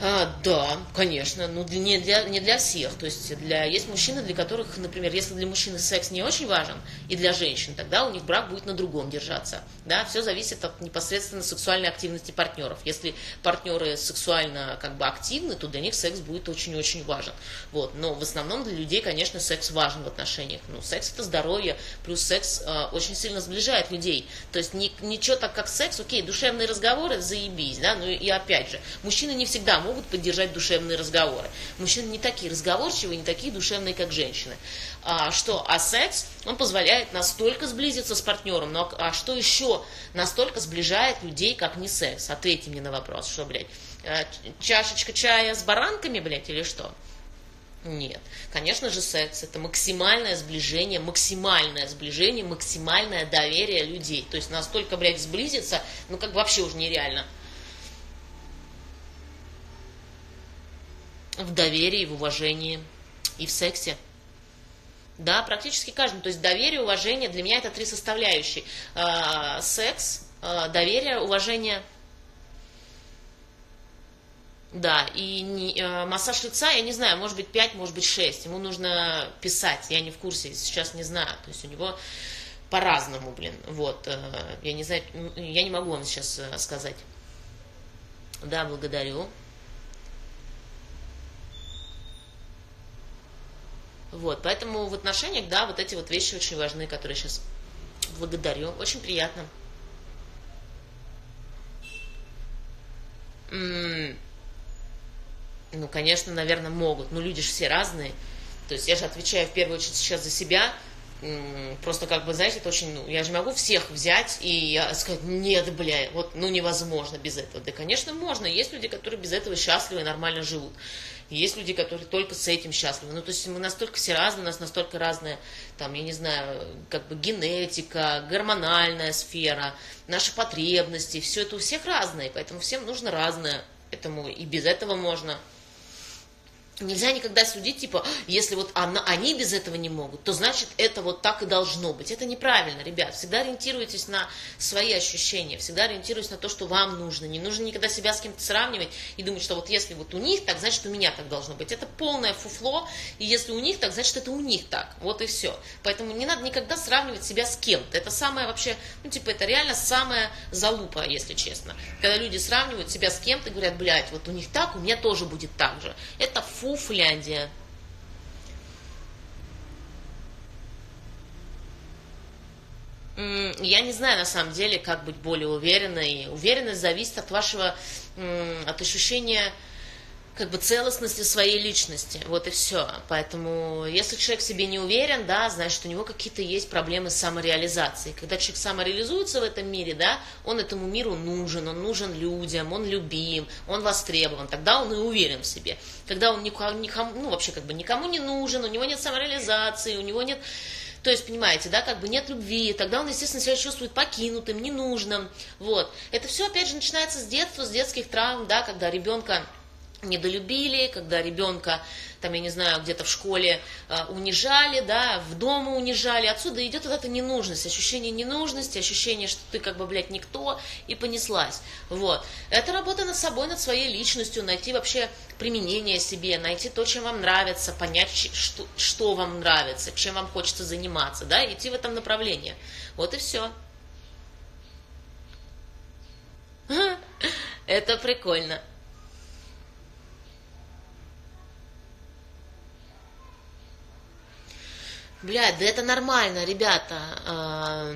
А, да, конечно, ну для- не для, не для всех. То есть для, есть мужчины, для которых, например, если для мужчины секс не очень важен, и для женщин, тогда у них брак будет на другом держаться. Да, все зависит от непосредственно сексуальной активности партнеров. Если партнеры сексуально как бы активны, то для них секс будет очень-очень важен. Вот. Но в основном для людей, конечно, секс важен в отношениях. Ну, секс это здоровье, плюс секс э, очень сильно сближает людей. То есть ни, ничего так, как секс, окей, душевные разговоры, заебись, да, ну и опять же, мужчины не всегда могут поддержать душевные разговоры. Мужчины не такие разговорчивые, не такие душевные, как женщины. А, что? А секс, он позволяет настолько сблизиться с партнером, но а что еще настолько сближает людей, как не секс? Ответьте мне на вопрос, что, блядь, чашечка чая с баранками, блядь, или что? Нет. Конечно же, секс – это максимальное сближение, максимальное сближение, максимальное доверие людей. То есть настолько, блядь, сблизиться, ну как бы вообще уже нереально. В доверии, в уважении и в сексе. Да, практически каждый. То есть доверие, уважение, для меня это три составляющие. А, секс, а, доверие, уважение. Да, и не, э, массаж лица, я не знаю, может быть пять, может быть шесть. Ему нужно писать, я не в курсе, сейчас не знаю. То есть у него по-разному, блин. Вот, э, я не знаю, я не могу вам сейчас э, сказать. Да, благодарю. Вот, поэтому в отношениях, да, вот эти вот вещи очень важны, которые сейчас благодарю. Очень приятно. М, Ну, конечно, наверное, могут, но люди же все разные. То есть я же отвечаю в первую очередь сейчас за себя. М, Просто как бы, знаете, это очень, ну, я же могу всех взять и я сказать, нет, бля, вот, ну, невозможно без этого. Да, конечно, можно. Есть люди, которые без этого счастливы и нормально живут. И есть люди, которые только с этим счастливы. Ну, то есть мы настолько все разные, у нас настолько разная, там, я не знаю, как бы генетика, гормональная сфера, наши потребности, все это у всех разное, поэтому всем нужно разное. Поэтому и без этого можно. Нельзя никогда судить, типа, если вот она, они без этого не могут, то значит это вот так и должно быть. Это неправильно, ребят. Всегда ориентируйтесь на свои ощущения, всегда ориентируйтесь на то, что вам нужно. Не нужно никогда себя с кем-то сравнивать и думать, что вот если вот у них так, значит у меня так должно быть. Это полное фуфло, и если у них так, значит это у них так. Вот и все. Поэтому не надо никогда сравнивать себя с кем-то. Это самое вообще, ну типа это реально самая залупа, если честно. Когда люди сравнивают себя с кем-то и говорят, блядь, вот у них так, у меня тоже будет так же. Это фу. Фуфляндия. Я не знаю, на самом деле, как быть более уверенной. Уверенность зависит от вашего, от ощущения как бы целостности своей личности. Вот и все. Поэтому, если человек в себе не уверен, да, значит, у него какие-то есть проблемы с самореализацией. Когда человек самореализуется в этом мире, да, он этому миру нужен, он нужен людям, он любим, он востребован, тогда он и уверен в себе. Когда он никому, никому ну, вообще как бы никому не нужен, у него нет самореализации, у него нет... То есть, понимаете, да, как бы нет любви, тогда он, естественно, себя чувствует покинутым, ненужным, вот. Это все, опять же, начинается с детства, с детских травм, да, когда ребенка недолюбили, когда ребенка, там, я не знаю, где-то в школе э, унижали, да, в дома унижали, отсюда идет вот эта ненужность, ощущение ненужности, ощущение, что ты как бы, блядь, никто, и понеслась, вот. Это работа над собой, над своей личностью, найти вообще применение себе, найти то, чем вам нравится, понять, что, что вам нравится, чем вам хочется заниматься, да, идти в этом направлении, вот и все. Это прикольно. Блядь, да это нормально, ребята. А,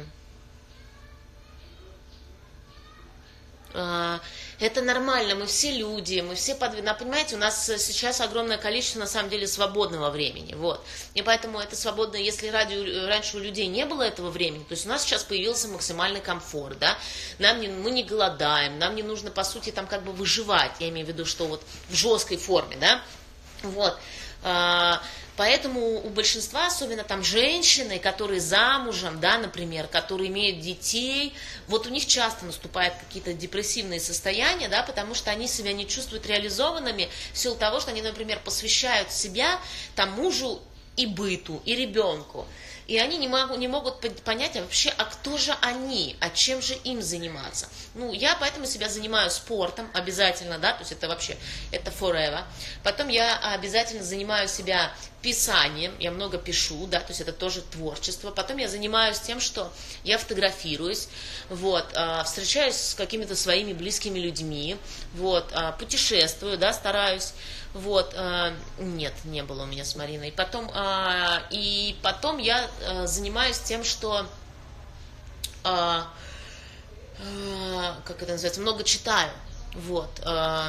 а, Это нормально, мы все люди, мы все подвижны. Понимаете, у нас сейчас огромное количество, на самом деле, свободного времени. Вот. И поэтому это свободное, если ради, раньше у людей не было этого времени, то есть у нас сейчас появился максимальный комфорт, да, нам не, мы не голодаем, нам не нужно, по сути, там как бы выживать, я имею в виду, что вот в жесткой форме, да, вот. А, Поэтому у большинства, особенно там женщины, которые замужем, да, например, которые имеют детей, вот у них часто наступают какие-то депрессивные состояния, да, потому что они себя не чувствуют реализованными в силу того, что они, например, посвящают себя там мужу и быту, и ребенку. И они не, могу, не могут понять а вообще, а кто же они, а чем же им заниматься. Ну, я поэтому себя занимаю спортом обязательно, да, то есть это вообще, это forever. Потом я обязательно занимаю себя писанием, я много пишу, да, то есть это тоже творчество. Потом я занимаюсь тем, что я фотографируюсь, вот, встречаюсь с какими-то своими близкими людьми, вот, путешествую, да, стараюсь. Вот, э, нет, не было у меня с Мариной. Потом, э, и потом я э, занимаюсь тем, что, э, э, как это называется, много читаю. Вот, э,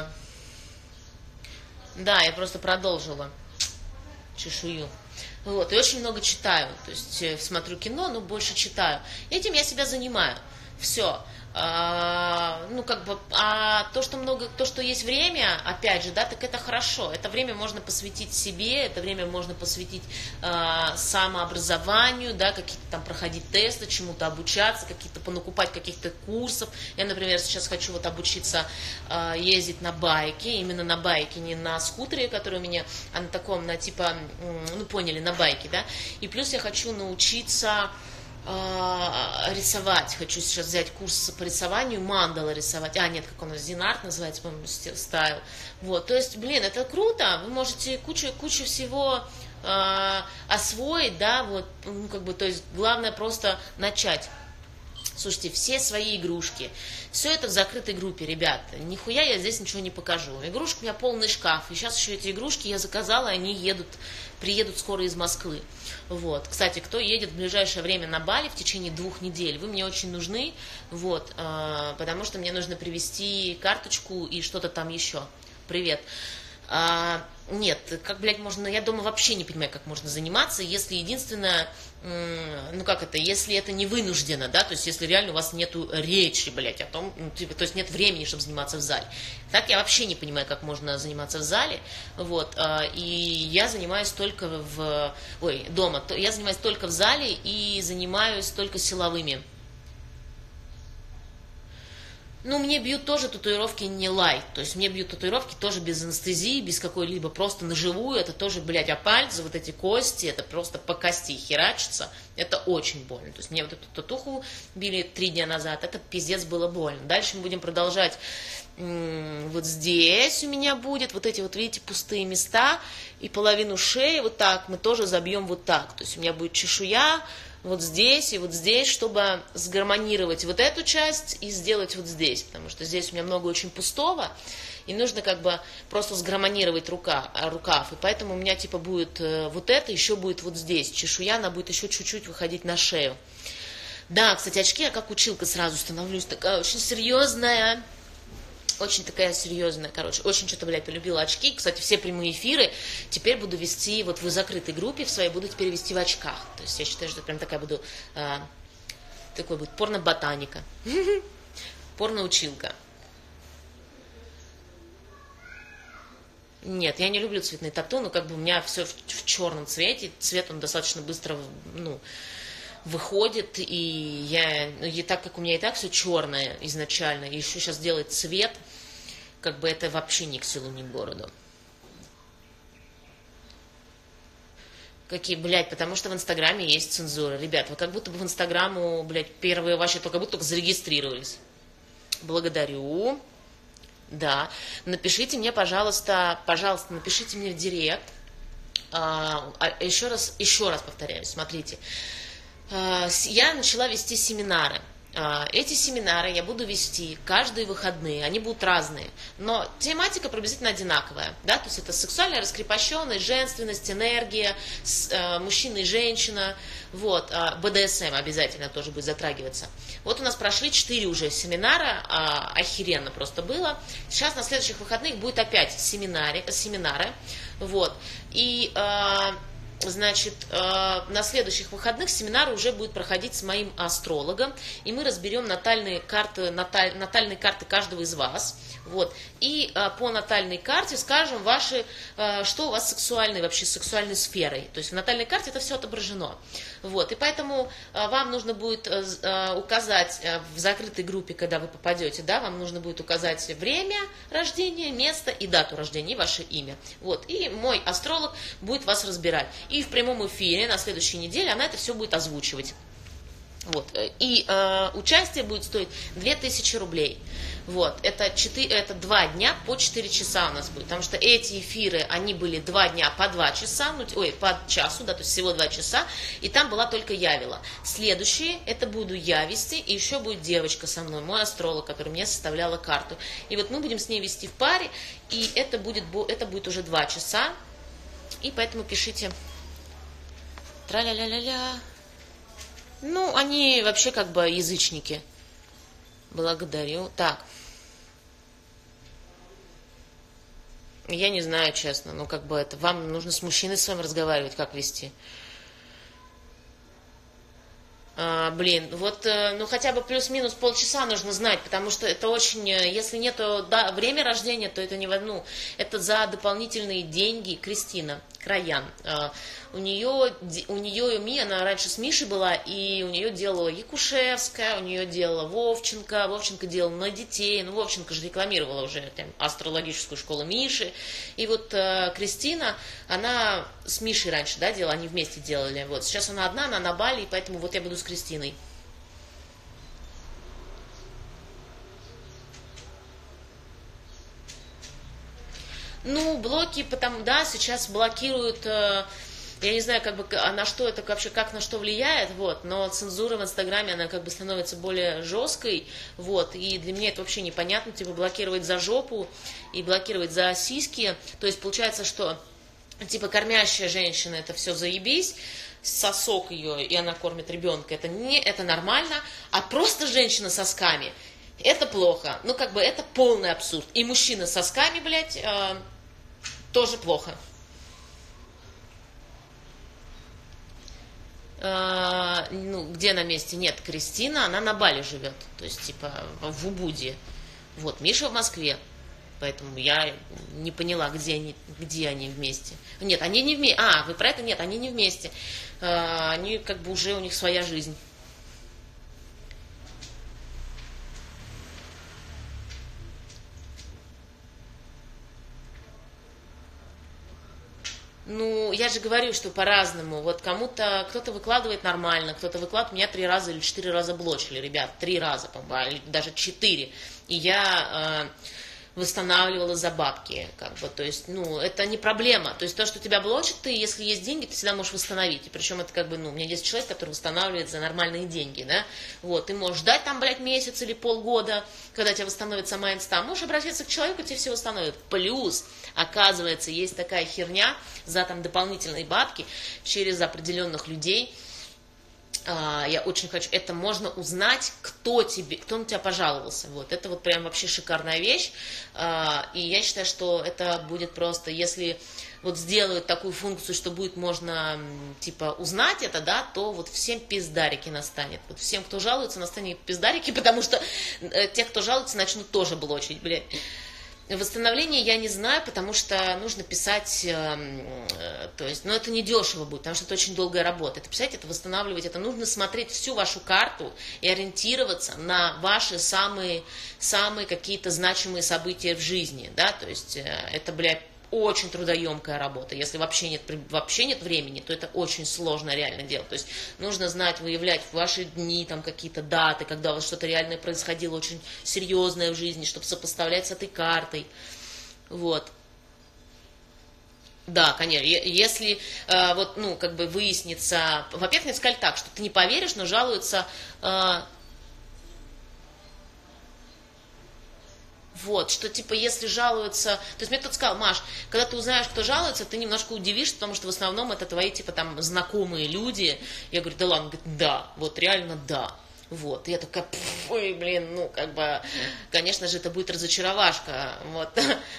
да, я просто продолжила чешую. Вот, и очень много читаю. То есть э, смотрю кино, но больше читаю. Этим я себя занимаю. Все. А, ну, как бы, а то, что много, то, что есть время, опять же, да, так это хорошо. Это время можно посвятить себе, это время можно посвятить а, самообразованию, да, какие-то там проходить тесты, чему-то обучаться, какие-то понакупать каких-то курсов. Я, например, сейчас хочу вот обучиться а, ездить на байке, именно на байке, не на скутере, который у меня, а на таком, на типа, ну, поняли, на байке, да. И плюс я хочу научиться рисовать. Хочу сейчас взять курс по рисованию, мандала рисовать. А, нет, как он, Зинарт называется, по-моему, стайл. Вот, то есть, блин, это круто. Вы можете кучу, кучу всего э, освоить, да, вот, ну, как бы, то есть, главное просто начать. Слушайте, все свои игрушки, все это в закрытой группе, ребят. Нихуя я здесь ничего не покажу. Игрушек у меня полный шкаф. И сейчас еще эти игрушки я заказала, они едут, приедут скоро из Москвы. Вот. Кстати, кто едет в ближайшее время на Бали в течение двух недель, вы мне очень нужны, вот, э, потому что мне нужно привезти карточку и что-то там еще. Привет. А, нет, как, блядь, можно, я дома вообще не понимаю, как можно заниматься, если единственное, ну как это, если это не вынуждено, да, то есть если реально у вас нету речи, блядь, о том, ну, типа, то есть нет времени, чтобы заниматься в зале. Так я вообще не понимаю, как можно заниматься в зале, вот, и я занимаюсь только в, ой, дома, я занимаюсь только в зале и занимаюсь только силовыми. Ну, мне бьют тоже татуировки не лайт, то есть мне бьют татуировки тоже без анестезии, без какой-либо, просто наживую, это тоже, блядь, а пальцы, вот эти кости, это просто по кости херачится, это очень больно. То есть мне вот эту татуху били три дня назад, это пиздец было больно. Дальше мы будем продолжать, вот здесь у меня будет, вот эти вот, видите, пустые места, и половину шеи вот так мы тоже забьем вот так, то есть у меня будет чешуя, вот здесь и вот здесь, чтобы сгармонировать вот эту часть и сделать вот здесь, потому что здесь у меня много очень пустого, и нужно как бы просто сгармонировать рука, рукав, и поэтому у меня типа будет вот это, еще будет вот здесь, чешуя, она будет еще чуть-чуть выходить на шею. Да, кстати, очки я как училка сразу становлюсь, такая очень серьезная. Очень такая серьезная, короче, очень что-то, блядь, полюбила очки. Кстати, все прямые эфиры теперь буду вести, вот в закрытой группе в своей буду теперь вести в очках. То есть я считаю, что прям такая буду, э, такой будет порно-ботаника, порно-училка. Нет, я не люблю цветные тату, но как бы у меня все в, в черном цвете, цвет он достаточно быстро, ну, выходит, и я, и так как у меня и так все черное изначально, и еще сейчас делать цвет, как бы это вообще ни к селу, ни к городу. Какие, блядь, потому что в Инстаграме есть цензура. Ребят, вы как будто бы в Инстаграму, блядь, первые ваши, только будто только зарегистрировались. Благодарю. Да. Напишите мне, пожалуйста, пожалуйста, напишите мне в директ. А, а, еще раз, еще раз повторяюсь, смотрите. Я начала вести семинары. Эти семинары я буду вести каждые выходные, они будут разные, но тематика приблизительно одинаковая, да, то есть это сексуальная раскрепощенность, женственность, энергия, мужчина и женщина, вот, бэ дэ эс эм обязательно тоже будет затрагиваться. Вот у нас прошли четыре уже семинара, охеренно просто было. Сейчас на следующих выходных будет опять семинары, семинары, вот, и... Значит, на следующих выходных семинар уже будет проходить с моим астрологом, и мы разберем натальные карты, наталь, натальные карты каждого из вас. Вот. И а, по натальной карте скажем ваши, а, что у вас сексуальной, вообще с сексуальной сферой. То есть в натальной карте это все отображено. Вот. И поэтому а, вам нужно будет а, указать а, в закрытой группе, когда вы попадете, да, вам нужно будет указать время рождения, место и дату рождения, и ваше имя. Вот. И мой астролог будет вас разбирать. И в прямом эфире на следующей неделе она это все будет озвучивать. Вот. И э, участие будет стоить две тысячи рублей. Вот. Это, четыре, это два дня по четыре часа у нас будет. Потому что эти эфиры, они были два дня по два часа, ну, ой, по часу, да, то есть всего два часа. И там была только Явила. Следующие, это буду я вести, и еще будет девочка со мной, мой астролог, который мне составляла карту. И вот мы будем с ней вести в паре, и это будет, это будет уже два часа. И поэтому пишите тра-ля-ля-ля-ля. Ну, они вообще как бы язычники. Благодарю. Так. Я не знаю, честно. Ну, как бы это... Вам нужно с мужчиной с вами разговаривать, как вести. А, блин, вот, ну, хотя бы плюс-минус полчаса нужно знать, потому что это очень... Если нету да, время рождения, то это не в одну. Это за дополнительные деньги. Кристина Краян. А, у нее, у нее Ми, она раньше с Мишей была, и у нее делала Якушевская, у нее делала Вовченко, Вовченко делала на детей, ну, Вовченко же рекламировала уже там, астрологическую школу Миши, и вот э, Кристина, она с Мишей раньше, да, делала, они вместе делали, вот, сейчас она одна, она на Бали, и поэтому вот я буду с Кристиной. Ну, блоки, потому, да, сейчас блокируют... Э, Я не знаю, как бы, на что это вообще, как на что влияет, вот, но цензура в Инстаграме, она как бы становится более жесткой, вот, и для меня это вообще непонятно, типа, блокировать за жопу и блокировать за сиськи, то есть получается, что, типа, кормящая женщина, это все заебись, сосок ее, и она кормит ребенка, это не, это нормально, а просто женщина с сосками, это плохо, ну, как бы, это полный абсурд, и мужчина с сосками, блядь, э, тоже плохо. Uh, ну, где на месте? Нет, Кристина, она на Бали живет, то есть, типа, в Убуде. Вот, Миша в Москве, поэтому я не поняла, где они, где они вместе. Нет, они не вместе. А, вы про это? Нет, они не вместе. Uh, они, как бы, уже у них своя жизнь. Ну, я же говорю, что по-разному. Вот кому-то, кто-то выкладывает нормально, кто-то выкладывает, меня три раза или четыре раза блочили, ребят, три раза, по-моему, или даже четыре. И я э, восстанавливала за бабки, как бы, то есть, ну, это не проблема. То есть то, что тебя блочит, ты, если есть деньги, ты всегда можешь восстановить. И причем это как бы, ну, у меня есть человек, который восстанавливает за нормальные деньги, да. Вот, ты можешь ждать там, блядь, месяц или полгода, когда тебя восстановит сама инста. Можешь обратиться к человеку, тебе все восстановят. Плюс, оказывается, есть такая херня за там дополнительные бабки через определенных людей. Я очень хочу, это можно узнать, кто тебе, кто на тебя пожаловался. Вот, это вот прям вообще шикарная вещь. И я считаю, что это будет просто, если вот сделают такую функцию, что будет можно, типа, узнать это, да, то вот всем пиздарики настанет. Вот всем, кто жалуется, настанет пиздарики, потому что те, кто жалуется, начнут тоже блочить, блядь. Восстановление я не знаю, потому что нужно писать, э, то есть, ну это не дешево будет, потому что это очень долгая работа. Это писать, это восстанавливать, это нужно смотреть всю вашу карту и ориентироваться на ваши самые, самые какие-то значимые события в жизни, да, то есть э, это, блядь, очень трудоемкая работа. Если вообще нет, вообще нет времени, то это очень сложно реально делать. То есть нужно знать, выявлять ваши дни, там какие-то даты, когда у вас что-то реальное происходило, очень серьезное в жизни, чтобы сопоставлять с этой картой. Вот. Да, конечно. Если э, вот, ну, как бы выяснится... Во-первых, мне сказали так, что ты не поверишь, но жалуются... Э, Вот, что типа если жалуются, то есть мне кто-то сказал, Маш, когда ты узнаешь, кто жалуется, ты немножко удивишься, потому что в основном это твои типа там знакомые люди. Я говорю, да ладно, говорит, да, вот реально да. Вот, и я такая, ой, блин, ну, как бы, конечно же, это будет разочаровашка, вот,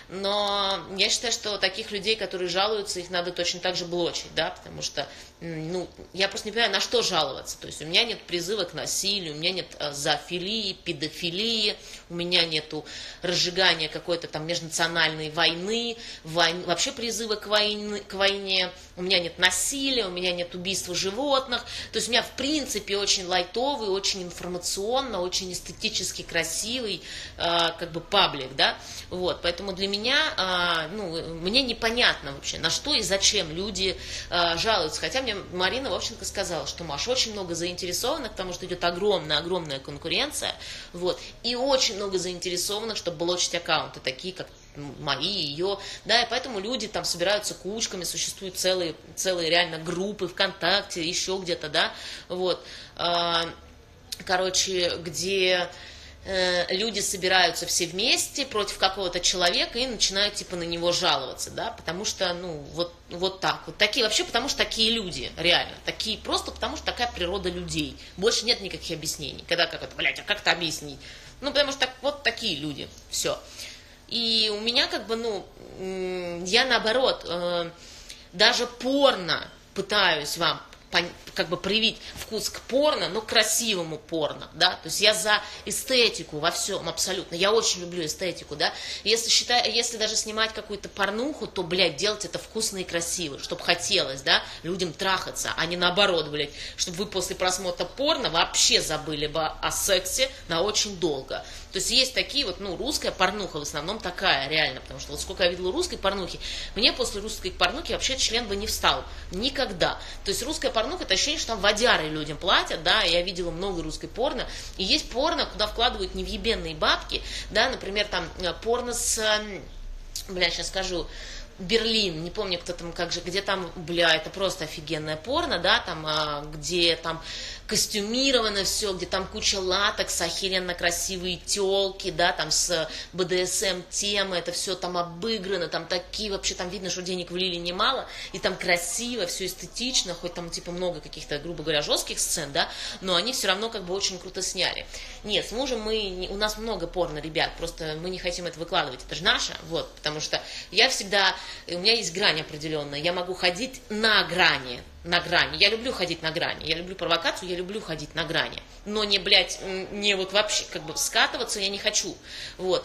но я считаю, что таких людей, которые жалуются, их надо точно так же блочить, да, потому что, ну, я просто не понимаю, на что жаловаться, то есть у меня нет призыва к насилию, у меня нет зоофилии, педофилии, у меня нету разжигания какой-то там межнациональной войны, войн, вообще призыва к войне, к войне, у меня нет насилия, у меня нет убийства животных, то есть у меня, в принципе, очень лайтовый, очень информационно, очень эстетически красивый, э, как бы паблик, да, вот, поэтому для меня, э, ну, мне непонятно вообще, на что и зачем люди э, жалуются, хотя мне Марина, в общем-то, сказала, что, Маш, очень много заинтересованных, потому что идет огромная-огромная конкуренция, вот, и очень много заинтересованных, чтобы блочить аккаунты, такие, как мои, ее, да, и поэтому люди там собираются кучками, существуют целые, целые реально группы ВКонтакте, еще где-то, да, вот, э, короче, где э, люди собираются все вместе против какого-то человека и начинают типа на него жаловаться, да, потому что, ну, вот, вот так, вот такие, вообще потому что такие люди, реально, такие, просто потому что такая природа людей, больше нет никаких объяснений, когда как это, блядь, а как это объяснить, ну, потому что так, вот такие люди, все, и у меня как бы, ну, я наоборот, э, даже порно пытаюсь вам как бы привить вкус к порно, но к красивому порно, да, то есть я за эстетику во всем абсолютно, я очень люблю эстетику, да, если считаю, если даже снимать какую-то порнуху, то, блядь, делать это вкусно и красиво, чтобы хотелось, да, людям трахаться, а не наоборот, блядь, чтобы вы после просмотра порно вообще забыли бы о сексе на очень долго. То есть есть такие вот, ну, русская порнуха в основном такая, реально, потому что вот сколько я видела русской порнухи, мне после русской порнухи вообще член бы не встал, никогда. То есть русская порнуха, это ощущение, что там водяры людям платят, да, я видела много русской порно, и есть порно, куда вкладывают невъебенные бабки, да, например, там порно с, бля, сейчас скажу, Берлин, не помню, кто там, как же, где там, бля, это просто офигенное порно, да, там, где там костюмировано все, где там куча латекса, охеренно красивые телки, да, там с бэ дэ эс эм темы, это все там обыграно, там такие, вообще там видно, что денег влили немало, и там красиво, все эстетично, хоть там типа много каких-то, грубо говоря, жестких сцен, да, но они все равно как бы очень круто сняли. Нет, с мужем мы, у нас много порно, ребят, просто мы не хотим это выкладывать, это же наше, вот, потому что я всегда, у меня есть грань определенная, я могу ходить на грани, на грани. Я люблю ходить на грани, я люблю провокацию, я люблю ходить на грани. Но не, блядь, не вот вообще, как бы скатываться я не хочу. Вот.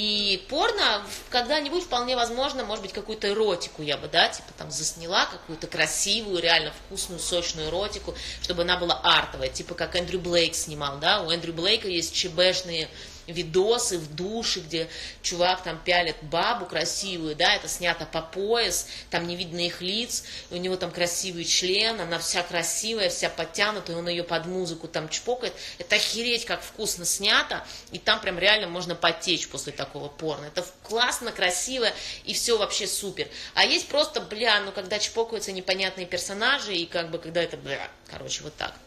И порно когда-нибудь вполне возможно, может быть, какую-то эротику я бы, да, типа там засняла какую-то красивую, реально вкусную, сочную эротику, чтобы она была артовая, типа как Эндрю Блейк снимал, да, у Эндрю Блейка есть чебэшные видосы в душе, где чувак там пялит бабу красивую, да, это снято по пояс, там не видно их лиц, у него там красивый член, она вся красивая, вся подтянутая, он ее под музыку там чпокает, это охереть как вкусно снято, и там прям реально можно потечь после такого порно, это классно, красиво, и все вообще супер, а есть просто, бля, ну когда чпокаются непонятные персонажи, и как бы когда это, бля, короче, вот так.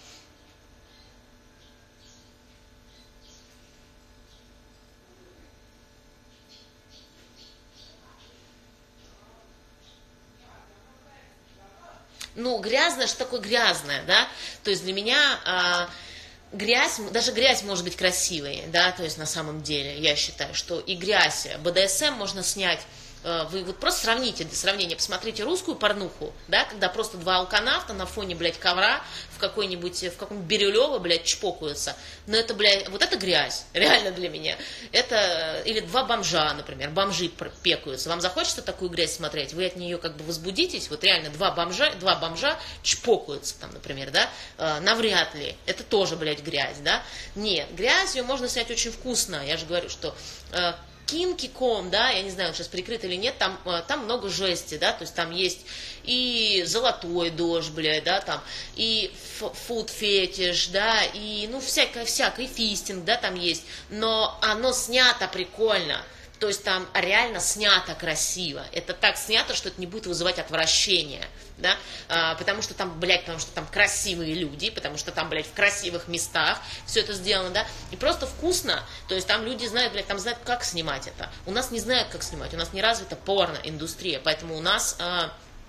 Ну, грязное, что такое грязное, да? То есть для меня а, грязь, даже грязь может быть красивой, да, то есть на самом деле я считаю, что и грязь, бэ дэ эс эм можно снять. Вы вот просто сравните, для сравнения, посмотрите русскую порнуху, да, когда просто два алканавта на фоне, блядь, ковра в какой-нибудь, в каком-нибудь Бирюлево, блядь, чпокаются. Но это, блядь, вот это грязь, реально для меня. Это, или два бомжа, например, бомжи пекаются. Вам захочется такую грязь смотреть? Вы от нее как бы возбудитесь? Вот реально два бомжа, два бомжа чпокаются там, например, да? Э, навряд ли. Это тоже, блядь, грязь, да? Нет, грязь ее можно снять очень вкусно. Я же говорю, что... Э, Кинки.ком, да, я не знаю, он сейчас прикрыт или нет, там, там много жести, да, то есть там есть и золотой дождь, блядь, да, там, и фуд-фетиш, да, и, ну, всякое, всякое, и фистинг, да, там есть, но оно снято прикольно, то есть там реально снято красиво, это так снято, что это не будет вызывать отвращение, да, а, потому что там, блядь, потому что там красивые люди, потому что там, блядь, в красивых местах все это сделано, да, и просто вкусно, то есть там люди знают, блядь, там знают, как снимать это, у нас не знают, как снимать, у нас не развита порно-индустрия, поэтому у нас... А,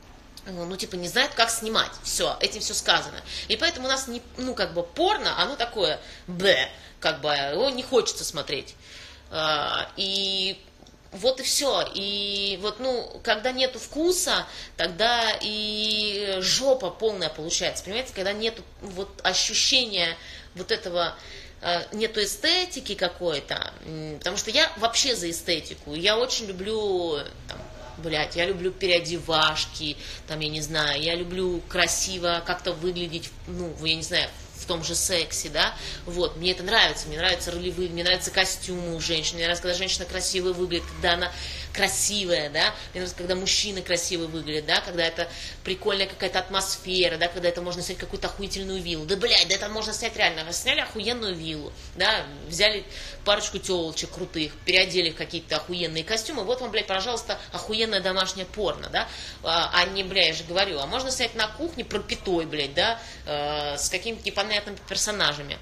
ну, ну, типа, не знают, как снимать. Все, этим все сказано. И поэтому у нас, не, ну, как бы, порно, оно такое, б, как бы, его не хочется смотреть. А, и вот и все. И вот, ну, когда нету вкуса, тогда и жопа полная получается. Понимаете, когда нету вот ощущения вот этого, нету эстетики какой-то. Потому что я вообще за эстетику. Я очень люблю, там, блядь, я люблю переодевашки, там, я не знаю, я люблю красиво как-то выглядеть, ну, я не знаю, в том же сексе, да, вот, мне это нравится, мне нравятся ролевые, мне нравятся костюмы у женщин, мне нравится, когда женщина красивая выглядит, когда она красивая, да, мне нравится, когда мужчина красиво выглядит, да, когда это прикольная какая-то атмосфера, да, когда это можно снять какую-то охуительную виллу, да, блядь, да это можно снять реально, сняли охуенную виллу, да, взяли парочку телочек крутых, переодели в какие-то охуенные костюмы, вот вам, блядь, пожалуйста, охуенное домашнее порно, да, а, а не, бля, я же говорю, а можно снять на кухне пропитой, блядь, да, э, с какими-то непонятными персонажами.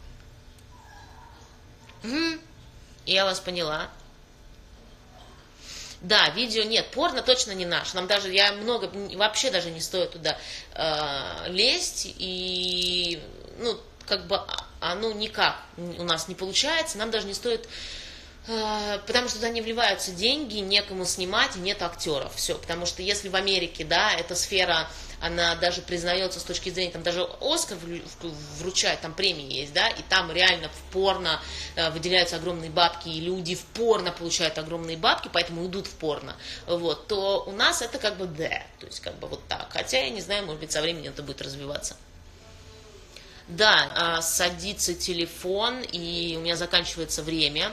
Угу. Я вас поняла. Да, видео нет, порно точно не наш. Нам даже, я много, вообще даже не стоит туда э, лезть. И, ну, как бы, а, ну, никак у нас не получается. Нам даже не стоит, э, потому что туда не вливаются деньги, некому снимать, нет актеров. Все, потому что если в Америке, да, эта сфера, она даже признается с точки зрения, там даже Оскар вручает, там премии есть, да, и там реально в порно э, выделяются огромные бабки, и люди в порно получают огромные бабки, поэтому идут в порно, вот, то у нас это как бы да, то есть как бы вот так, хотя я не знаю, может быть со временем это будет развиваться. Да, э, садится телефон, и у меня заканчивается время.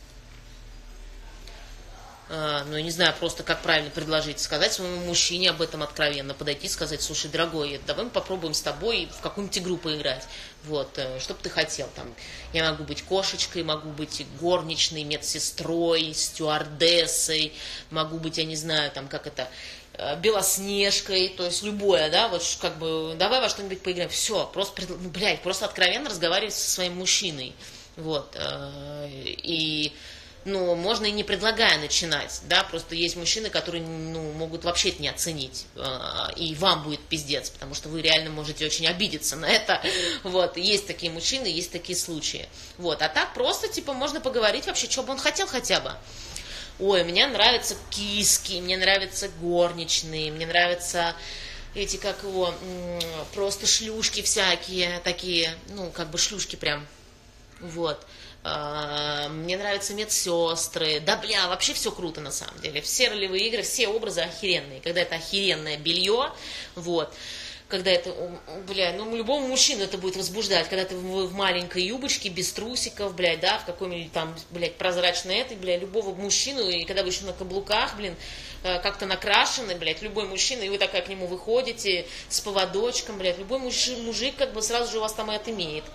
Ну, я не знаю, просто как правильно предложить, сказать своему мужчине об этом откровенно, подойти, сказать, слушай, дорогой, давай мы попробуем с тобой в какую-нибудь игру поиграть, вот, что бы ты хотел, там, я могу быть кошечкой, могу быть горничной, медсестрой, стюардессой, могу быть, я не знаю, там, как это, Белоснежкой, то есть любое, да, вот, как бы, давай во что-нибудь поиграем, все, просто, ну, блядь, просто откровенно разговаривать со своим мужчиной, вот, и... Ну, можно и не предлагая начинать, да, просто есть мужчины, которые, ну, могут вообще это не оценить, и вам будет пиздец, потому что вы реально можете очень обидеться на это, вот, есть такие мужчины, есть такие случаи, вот, а так просто, типа, можно поговорить вообще, что бы он хотел хотя бы. Ой, мне нравятся киски, мне нравятся горничные, мне нравятся эти, как его, просто шлюшки всякие, такие, ну, как бы шлюшки прям, вот. Мне нравятся медсестры. Да, бля, вообще все круто на самом деле. Все ролевые игры, все образы охеренные. Когда это охеренное белье, вот. Когда это, бля, ну, любому мужчину это будет возбуждать. Когда ты в, в маленькой юбочке, без трусиков, блядь, да, в какой-нибудь там, блядь, прозрачной этой, блядь, любого мужчину, и когда вы еще на каблуках, блин, как-то накрашены, блядь, любой мужчина, и вы такая к нему выходите с поводочком, блядь, любой муж, мужик как бы сразу же у вас там и отымеет.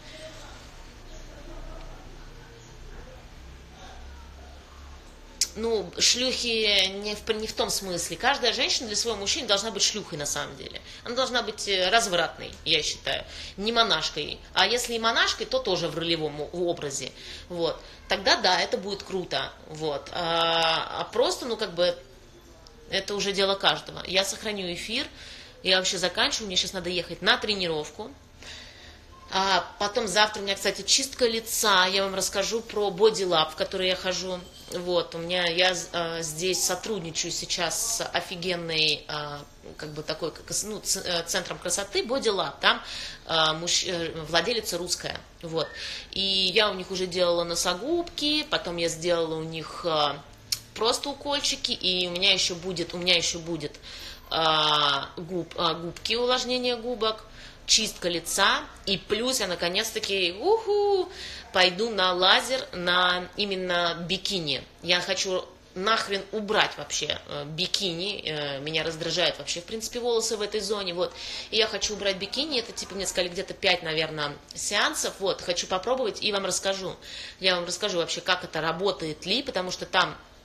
Ну, шлюхи не в, не в том смысле. Каждая женщина для своего мужчины должна быть шлюхой на самом деле. Она должна быть развратной, я считаю, не монашкой. А если и монашкой, то тоже в ролевом образе. Вот. Тогда да, это будет круто. Вот. А, а просто, ну, как бы, это уже дело каждого. Я сохраню эфир, я вообще заканчиваю, мне сейчас надо ехать на тренировку. А потом завтра у меня, кстати, чистка лица. Я вам расскажу про Body Lab, в который я хожу. Вот, у меня, я а, здесь сотрудничаю сейчас с офигенной, а, как бы такой, как, ну, центром красоты Body Lab. Там а, муж, владелица русская. Вот. И я у них уже делала носогубки, потом я сделала у них а, просто укольчики, и у меня еще будет, у меня еще будет а, губ, а, губки, увлажнение губок, чистка лица, и плюс я наконец-таки уху, пойду на лазер, на именно бикини. Я хочу нахрен убрать вообще э, бикини, э, меня раздражают вообще, в принципе, волосы в этой зоне, вот. И я хочу убрать бикини, это типа мне сказали где-то пять, наверное, сеансов, вот, хочу попробовать и вам расскажу. Я вам расскажу вообще, как это работает ли, потому что там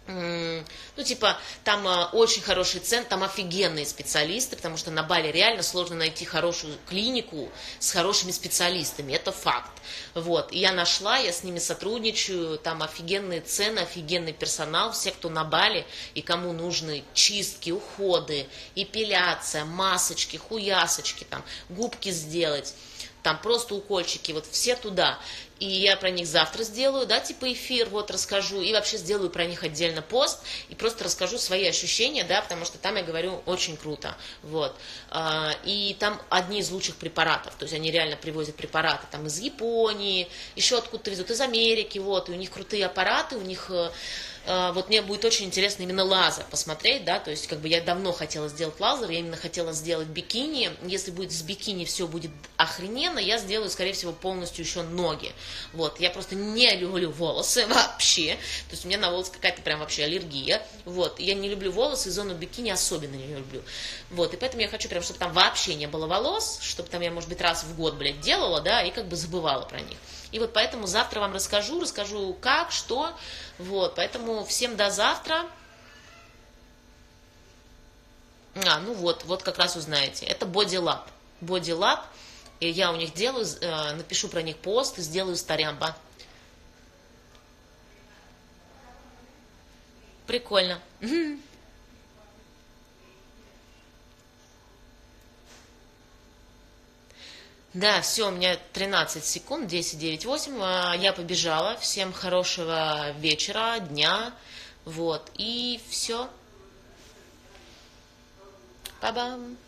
М, Ну, типа, там а, очень хороший центр, там офигенные специалисты, потому что на Бали реально сложно найти хорошую клинику с хорошими специалистами, это факт. Вот, и я нашла, я с ними сотрудничаю, там офигенные цены, офигенный персонал, все, кто на Бали, и кому нужны чистки, уходы, эпиляция, масочки, хуясочки, там, губки сделать, там просто укольчики, вот все туда. И я про них завтра сделаю, да, типа эфир, вот расскажу, и вообще сделаю про них отдельно пост, и просто расскажу свои ощущения, да, потому что там я говорю очень круто, вот. А, И там одни из лучших препаратов, то есть они реально привозят препараты там из Японии, еще откуда-то везут, из Америки, вот, и у них крутые аппараты, у них... э, э, Вот мне будет очень интересно именно лазер посмотреть, да, то есть как бы я давно хотела сделать лазер, я именно хотела сделать бикини, если будет с бикини все будет охрененно, я сделаю, скорее всего, полностью еще ноги, вот, я просто не люблю волосы вообще, то есть у меня на волосы какая-то прям вообще аллергия, вот, я не люблю волосы, и зону бикини особенно не люблю, вот, и поэтому я хочу прям, чтобы там вообще не было волос, чтобы там я, может быть, раз в год, блядь, делала, да, и как бы забывала про них. И вот поэтому завтра вам расскажу, расскажу как, что, вот, поэтому всем до завтра. А, ну вот, вот как раз узнаете. Это Body Lab. Body Lab, и я у них делаю, э, напишу про них пост и сделаю старямба. Прикольно. Да, все, у меня тринадцать секунд, десять, девять, восемь. а, Я побежала. Всем хорошего вечера, дня. Вот, и все. Па-бам.